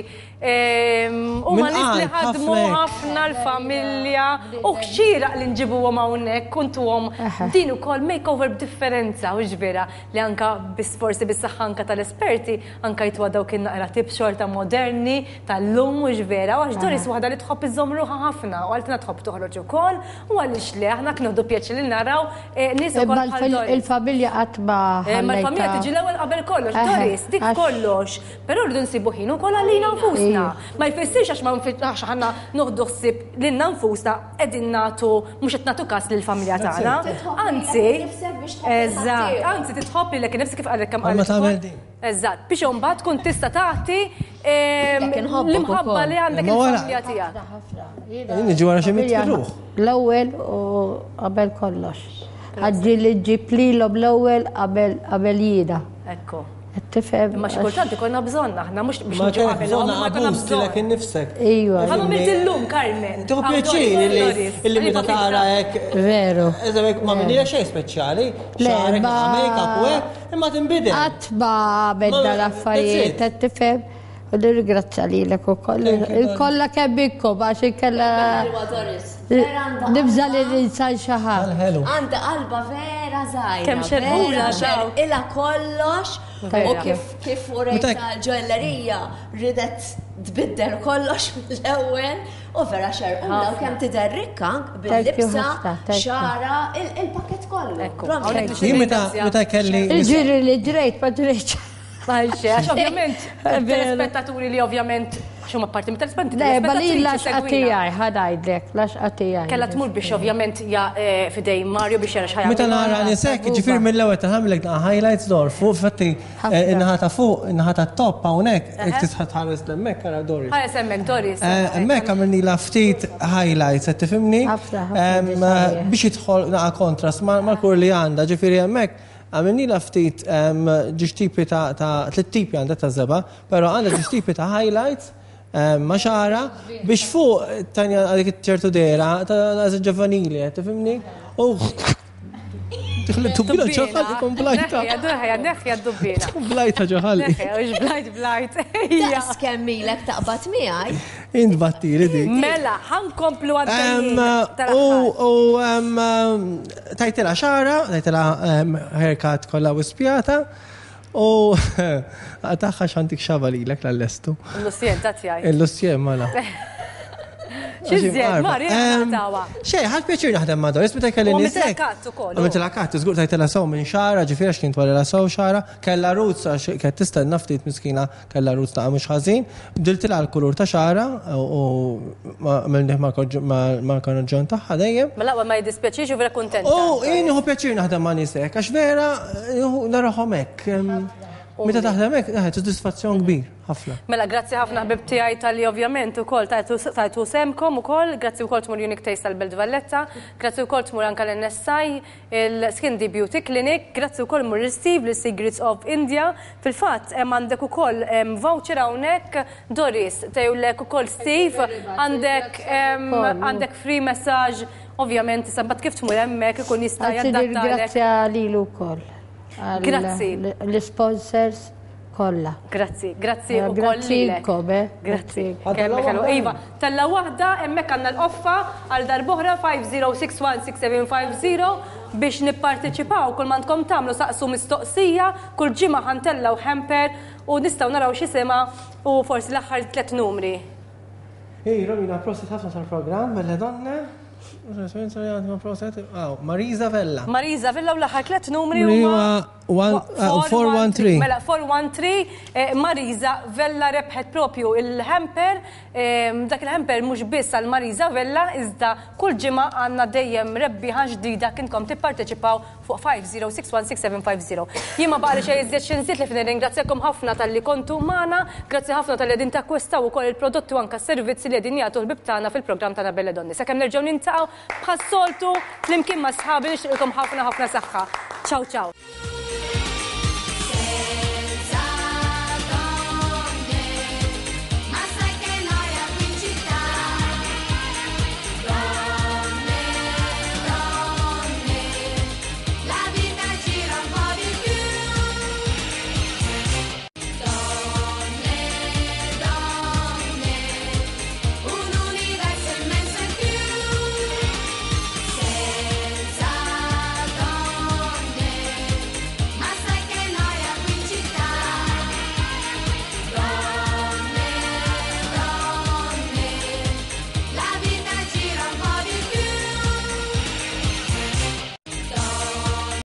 A: u ma nis li ħadmu ħafna l-familja u xċira li nġibu għom għawnek, kuntu għom din u kol makeover b'differenza u ġvera li anka bis forsi bis-saħħanka tal-esperti anka jitwa daw kien naqra tip xorta moderni tal-lum u ġvera u għax Doris waħda li tħobb iżom ruħa ħafna u għaltina tħobb toħroġ u kol u għalix li aħna knuħdu pjaċir li naraw nis u kol bħal Doris.
B: Il-familja għatma
A: Ma l-familja tiġi l-ewwel qabel kollox, Doris, dik kollox. Però rridu nsibu ħin ukoll għalina nfusna. Ma jfissirx għax ma nfitnax ħanna noħdu ħsieb lilna nfusna qegħdin nagħtu mhux qed nagħtu każ lill-familja tagħna. Anzi, eżatt, anzi titħobb lilek nifsi kif qalek kemm qalek. Eżatt, biex imbagħad tkun tista' tagħti l-imħabba li għandek il-familja tiegħek.
E: Niġi wara xi mitruħ.
B: L-ewwel u qabel kollox. Għadġi li ġib li l l-ewwel qabel jieda.
A: Ekku.
B: Tifhem.
A: Ma xkultanti konna bżonn aħna mhux biex
E: Ma
A: niġu
E: kien
A: qabel
E: bżonna
A: ma konna
E: għabus tilek
A: bżonn.
E: innifsek.
B: Ijwa.
A: Ħallu mirt illum, Carmen.
E: Tuħu pjaċir li meta tara hekk.
B: Veru.
E: Eżamek ma minnija xejn speċjali. Xarek make-up u hekk imma tinbidel.
B: Qatt ma bedda l-affarijiet, qed tifhem. U nirringrazzja lilek ukoll. Il-kollha kemm ikkom għax inkella nibża li ninsan xi ħadd.
C: Għanda qalba vera żgħira.
A: Kemm xerqura xaw.
C: Ila kollox u kif kif urejta l-ġwellerija ridet tbiddel kollox mill-ewwel u vera xerqura u kemm tidher rikka bil-libsa xara il-pakket kollu.
E: Jien meta kelli.
B: Il-ġiri li ġrejt ma ġrejtx.
A: Għax, ovvjament, telespettaturi li ovvjament, xumma parti mit telespettaturi.
B: Le, bali laxqatijaj, ħadajdlek, laxqatijaj.
A: Kella tmur biex ovvjament ja fidej Mario biex jara xajja.
E: Meta nara nisek, ġifir mill-ewwel taħamlek highlights dor fuq fatti inħata fuq, inħata top hawnhekk, jekk tisħat ħares l-emmek kara Doris.
A: Ħares hemmhekk Doris.
E: Hemmhekk għamilni la ftit highlights, qed tifhimni? Biex jidħol naqa' kontrast mal-kur li għandha, ġifieri hemmhekk għamilni la ftit ġiġ tipi ta' tliet tipi għandha ta' zeba, pero għandha ġiġ tipi ta' highlights ma xara biex fuq tanja għadik ċertu dera ta' ġavanili, tifimni? Tħlet dubbina ġaħalli kon blajta.
A: Neħja, neħja dubbina.
E: Blajta ġaħalli.
A: Neħja, blajt, blajt.
C: Tas kemmilek taqbat miħaj?
E: Int battiri dik.
A: Mela, ħankomplu għaddejjien.
E: U tajtela xara, tajtela haircut kolla wispjata, u għataħħa xantik xavalilek l-lestu.
A: L-lussien, tatjaj.
E: Il-lussien, mela.
A: Xizjed, Marja, tawa.
E: Xej, ħad pjaċir naħdem ma' Doris, meta kelli nisek.
A: U mitlaqat ukoll.
E: U mitlaqat, żgur tajtela sew minn xara, ġifieri x'kien twalila sew xara, kellha roots għax kienet tistenna ftit miskina kellha roots ta' mhux ħażin, bdiltilha l-kulur ta' xara u għamilnih ma' konoġġjon tagħha dejjem.
A: Mela ma jdispjaċix u vera kuntenta.
E: U jien hu pjaċir naħdem ma' nisek, għax vera narahom hekk. Meta taħdem hekk, daħet sodisfazzjon kbir, ħafna.
A: Mela, grazzi ħafna ħbib tiegħi tal-li ovvjament ukoll tajtu semkom ukoll, grazzi wkoll tmur Unique Taste tal-Belt Valletta, grazzi wkoll tmur anke l-N S I, il-Skindi Beauty Clinic, grazzi wkoll mur Steve l-Secrets of India. Fil-fatt hemm għandek ukoll voucher hawnhekk Doris, tgħidulek ukoll Steve, għandek għandek free message, ovvjament sabbat kif tmur hemmhekk ikun jista' jaddattalek.
B: Grazzi għalilu wkoll.
A: Grazzi.
B: L-sponsors kolla.
A: Grazzi, grazzi u kolli. Grazzi. Iva, tella wahda emmek għanna l-offa għal darbohra five zero six one six seven five zero biex nipparteċipaw kull mandkom tamlu saqsu mistoqsija, kull ġimma ħantella u hamper u nistaw naraw xisema u forsi l-axħar tlet numri.
E: Ej, Romina, prosit ħafna tal-program, belle donne. Marisa Vella.
A: Marisa Vella u l-aħħar tlet numri
E: four one three.
A: Mela four one three Marisa Vella rebħet propju il-hamper, dak il-hamper mhux biss għal Marisa Vella iżda kull ġimgħa għandna dejjem rebbieħa ġdida kienkom tipparteċipaw fuq five zero six one six seven five zero. Jien ma baqali xejn iżjed xi nżid li nirringrazzjakom ħafna tal-li kontu magħna, grazzi ħafna tal-li qegħdin takkwistaw ukoll il-prodotti u anke s-servizzi li qegħdin jagħtu l-bib tagħna fil-programm tagħna Belle Donne. Sakemm nerġgħu nintaqgħu bħas-soltu flimkien ma' sħabi nixtieqilkom ħafna ħafna saħħa. Ciao ciao.